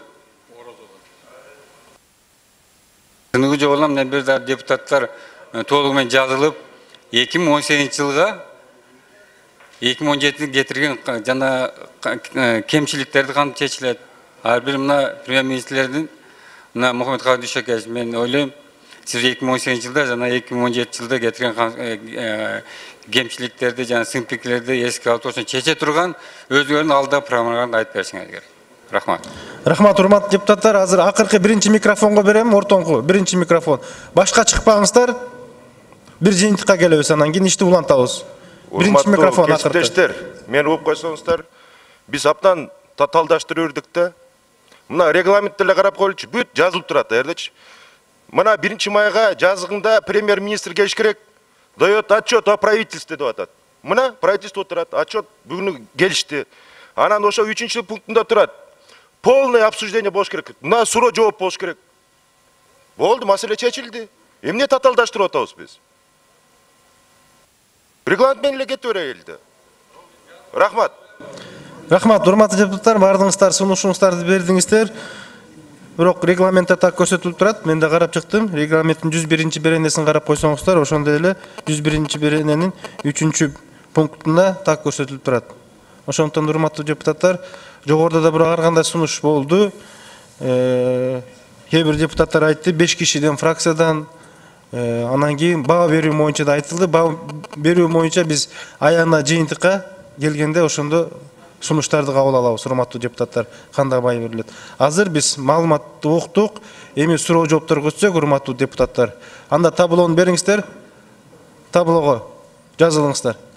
Тынугу жок улам мен бир да депутаттар толугу менен жазылып эки миң он сегизинчи жылга эки миң он жетиде кетирген жана кемчиликтерди кантип чечилет? Ар бир мына премьер-министрлердин мына Мухаммедкалый Дүйшөкеевич, мен ойлойм, сиз эки миң он сегизинчи жылда жана эки миң он жетинчи жылда кетирген кемчиликтерди жана сын пикирлерди эске алып ошону чече турган өзүңөрдүн алдыда программаны айтып беришиңер керек. Рахмат. Рахмат, урматтуу депутаттар. Азыр акыркы биринчи микрофонго берем, ортоңку биринчи микрофон. Башка чыкпаңыздар. Бир жыйынтыкка келебиз, анан кийин ишти улантабыз. Биринчи микрофон акыркы. Кесиптештер, мен угуп койсоңуздар, биз аптан таталдаштырып үрдүк да. Мына регламенттерге карап коелучу, бүт жазылып турат, эрдечи. Мына биринчи майга жазыгында премьер-министр келиш керек. Дает отчет о правительстве деп атат. Мына правительство турат, отчет бүгүн келишти. Анан ошо үчүнчү пунктунда турат. Полное обсуждение болуш керек. Мына суроо жооп болуш керек. Болду, маселе чечилди. Эмне таталдаштырып атабыз биз? Регламент менен эле кете берели. Рахмат. Рахмат, урматтуу депутаттар, баардыгыңыздар сунушуңуздарды бердиңиздер. Бирок регламентте так көрсөтүлүп турат. Мен да карап чыктым. Регламенттин жүз биринчи беренесин карап койсоңуздар, ошондой эле жүз биринчи берененин үчүнчү пунктунда так көрсөтүлүп турат. Ошондон урматтуу депутаттар, жогоруда да бир ар кандай сунуш болду. Кээ бир депутаттар айтты, беш кишиден фракциядан, анан кийин баа берүү боюнча да айтылды. Баа берүү боюнча биз аягына жыйынтыкка келгенде ошондо сунуштарды кабыл алабыз, урматтуу депутаттар, кандай баа берилет. Азыр биз маалыматты уктук, эми суроо жоопторго өтсөк, урматтуу депутаттар, анда таблону бериңиздер, таблого жазылыңыздар.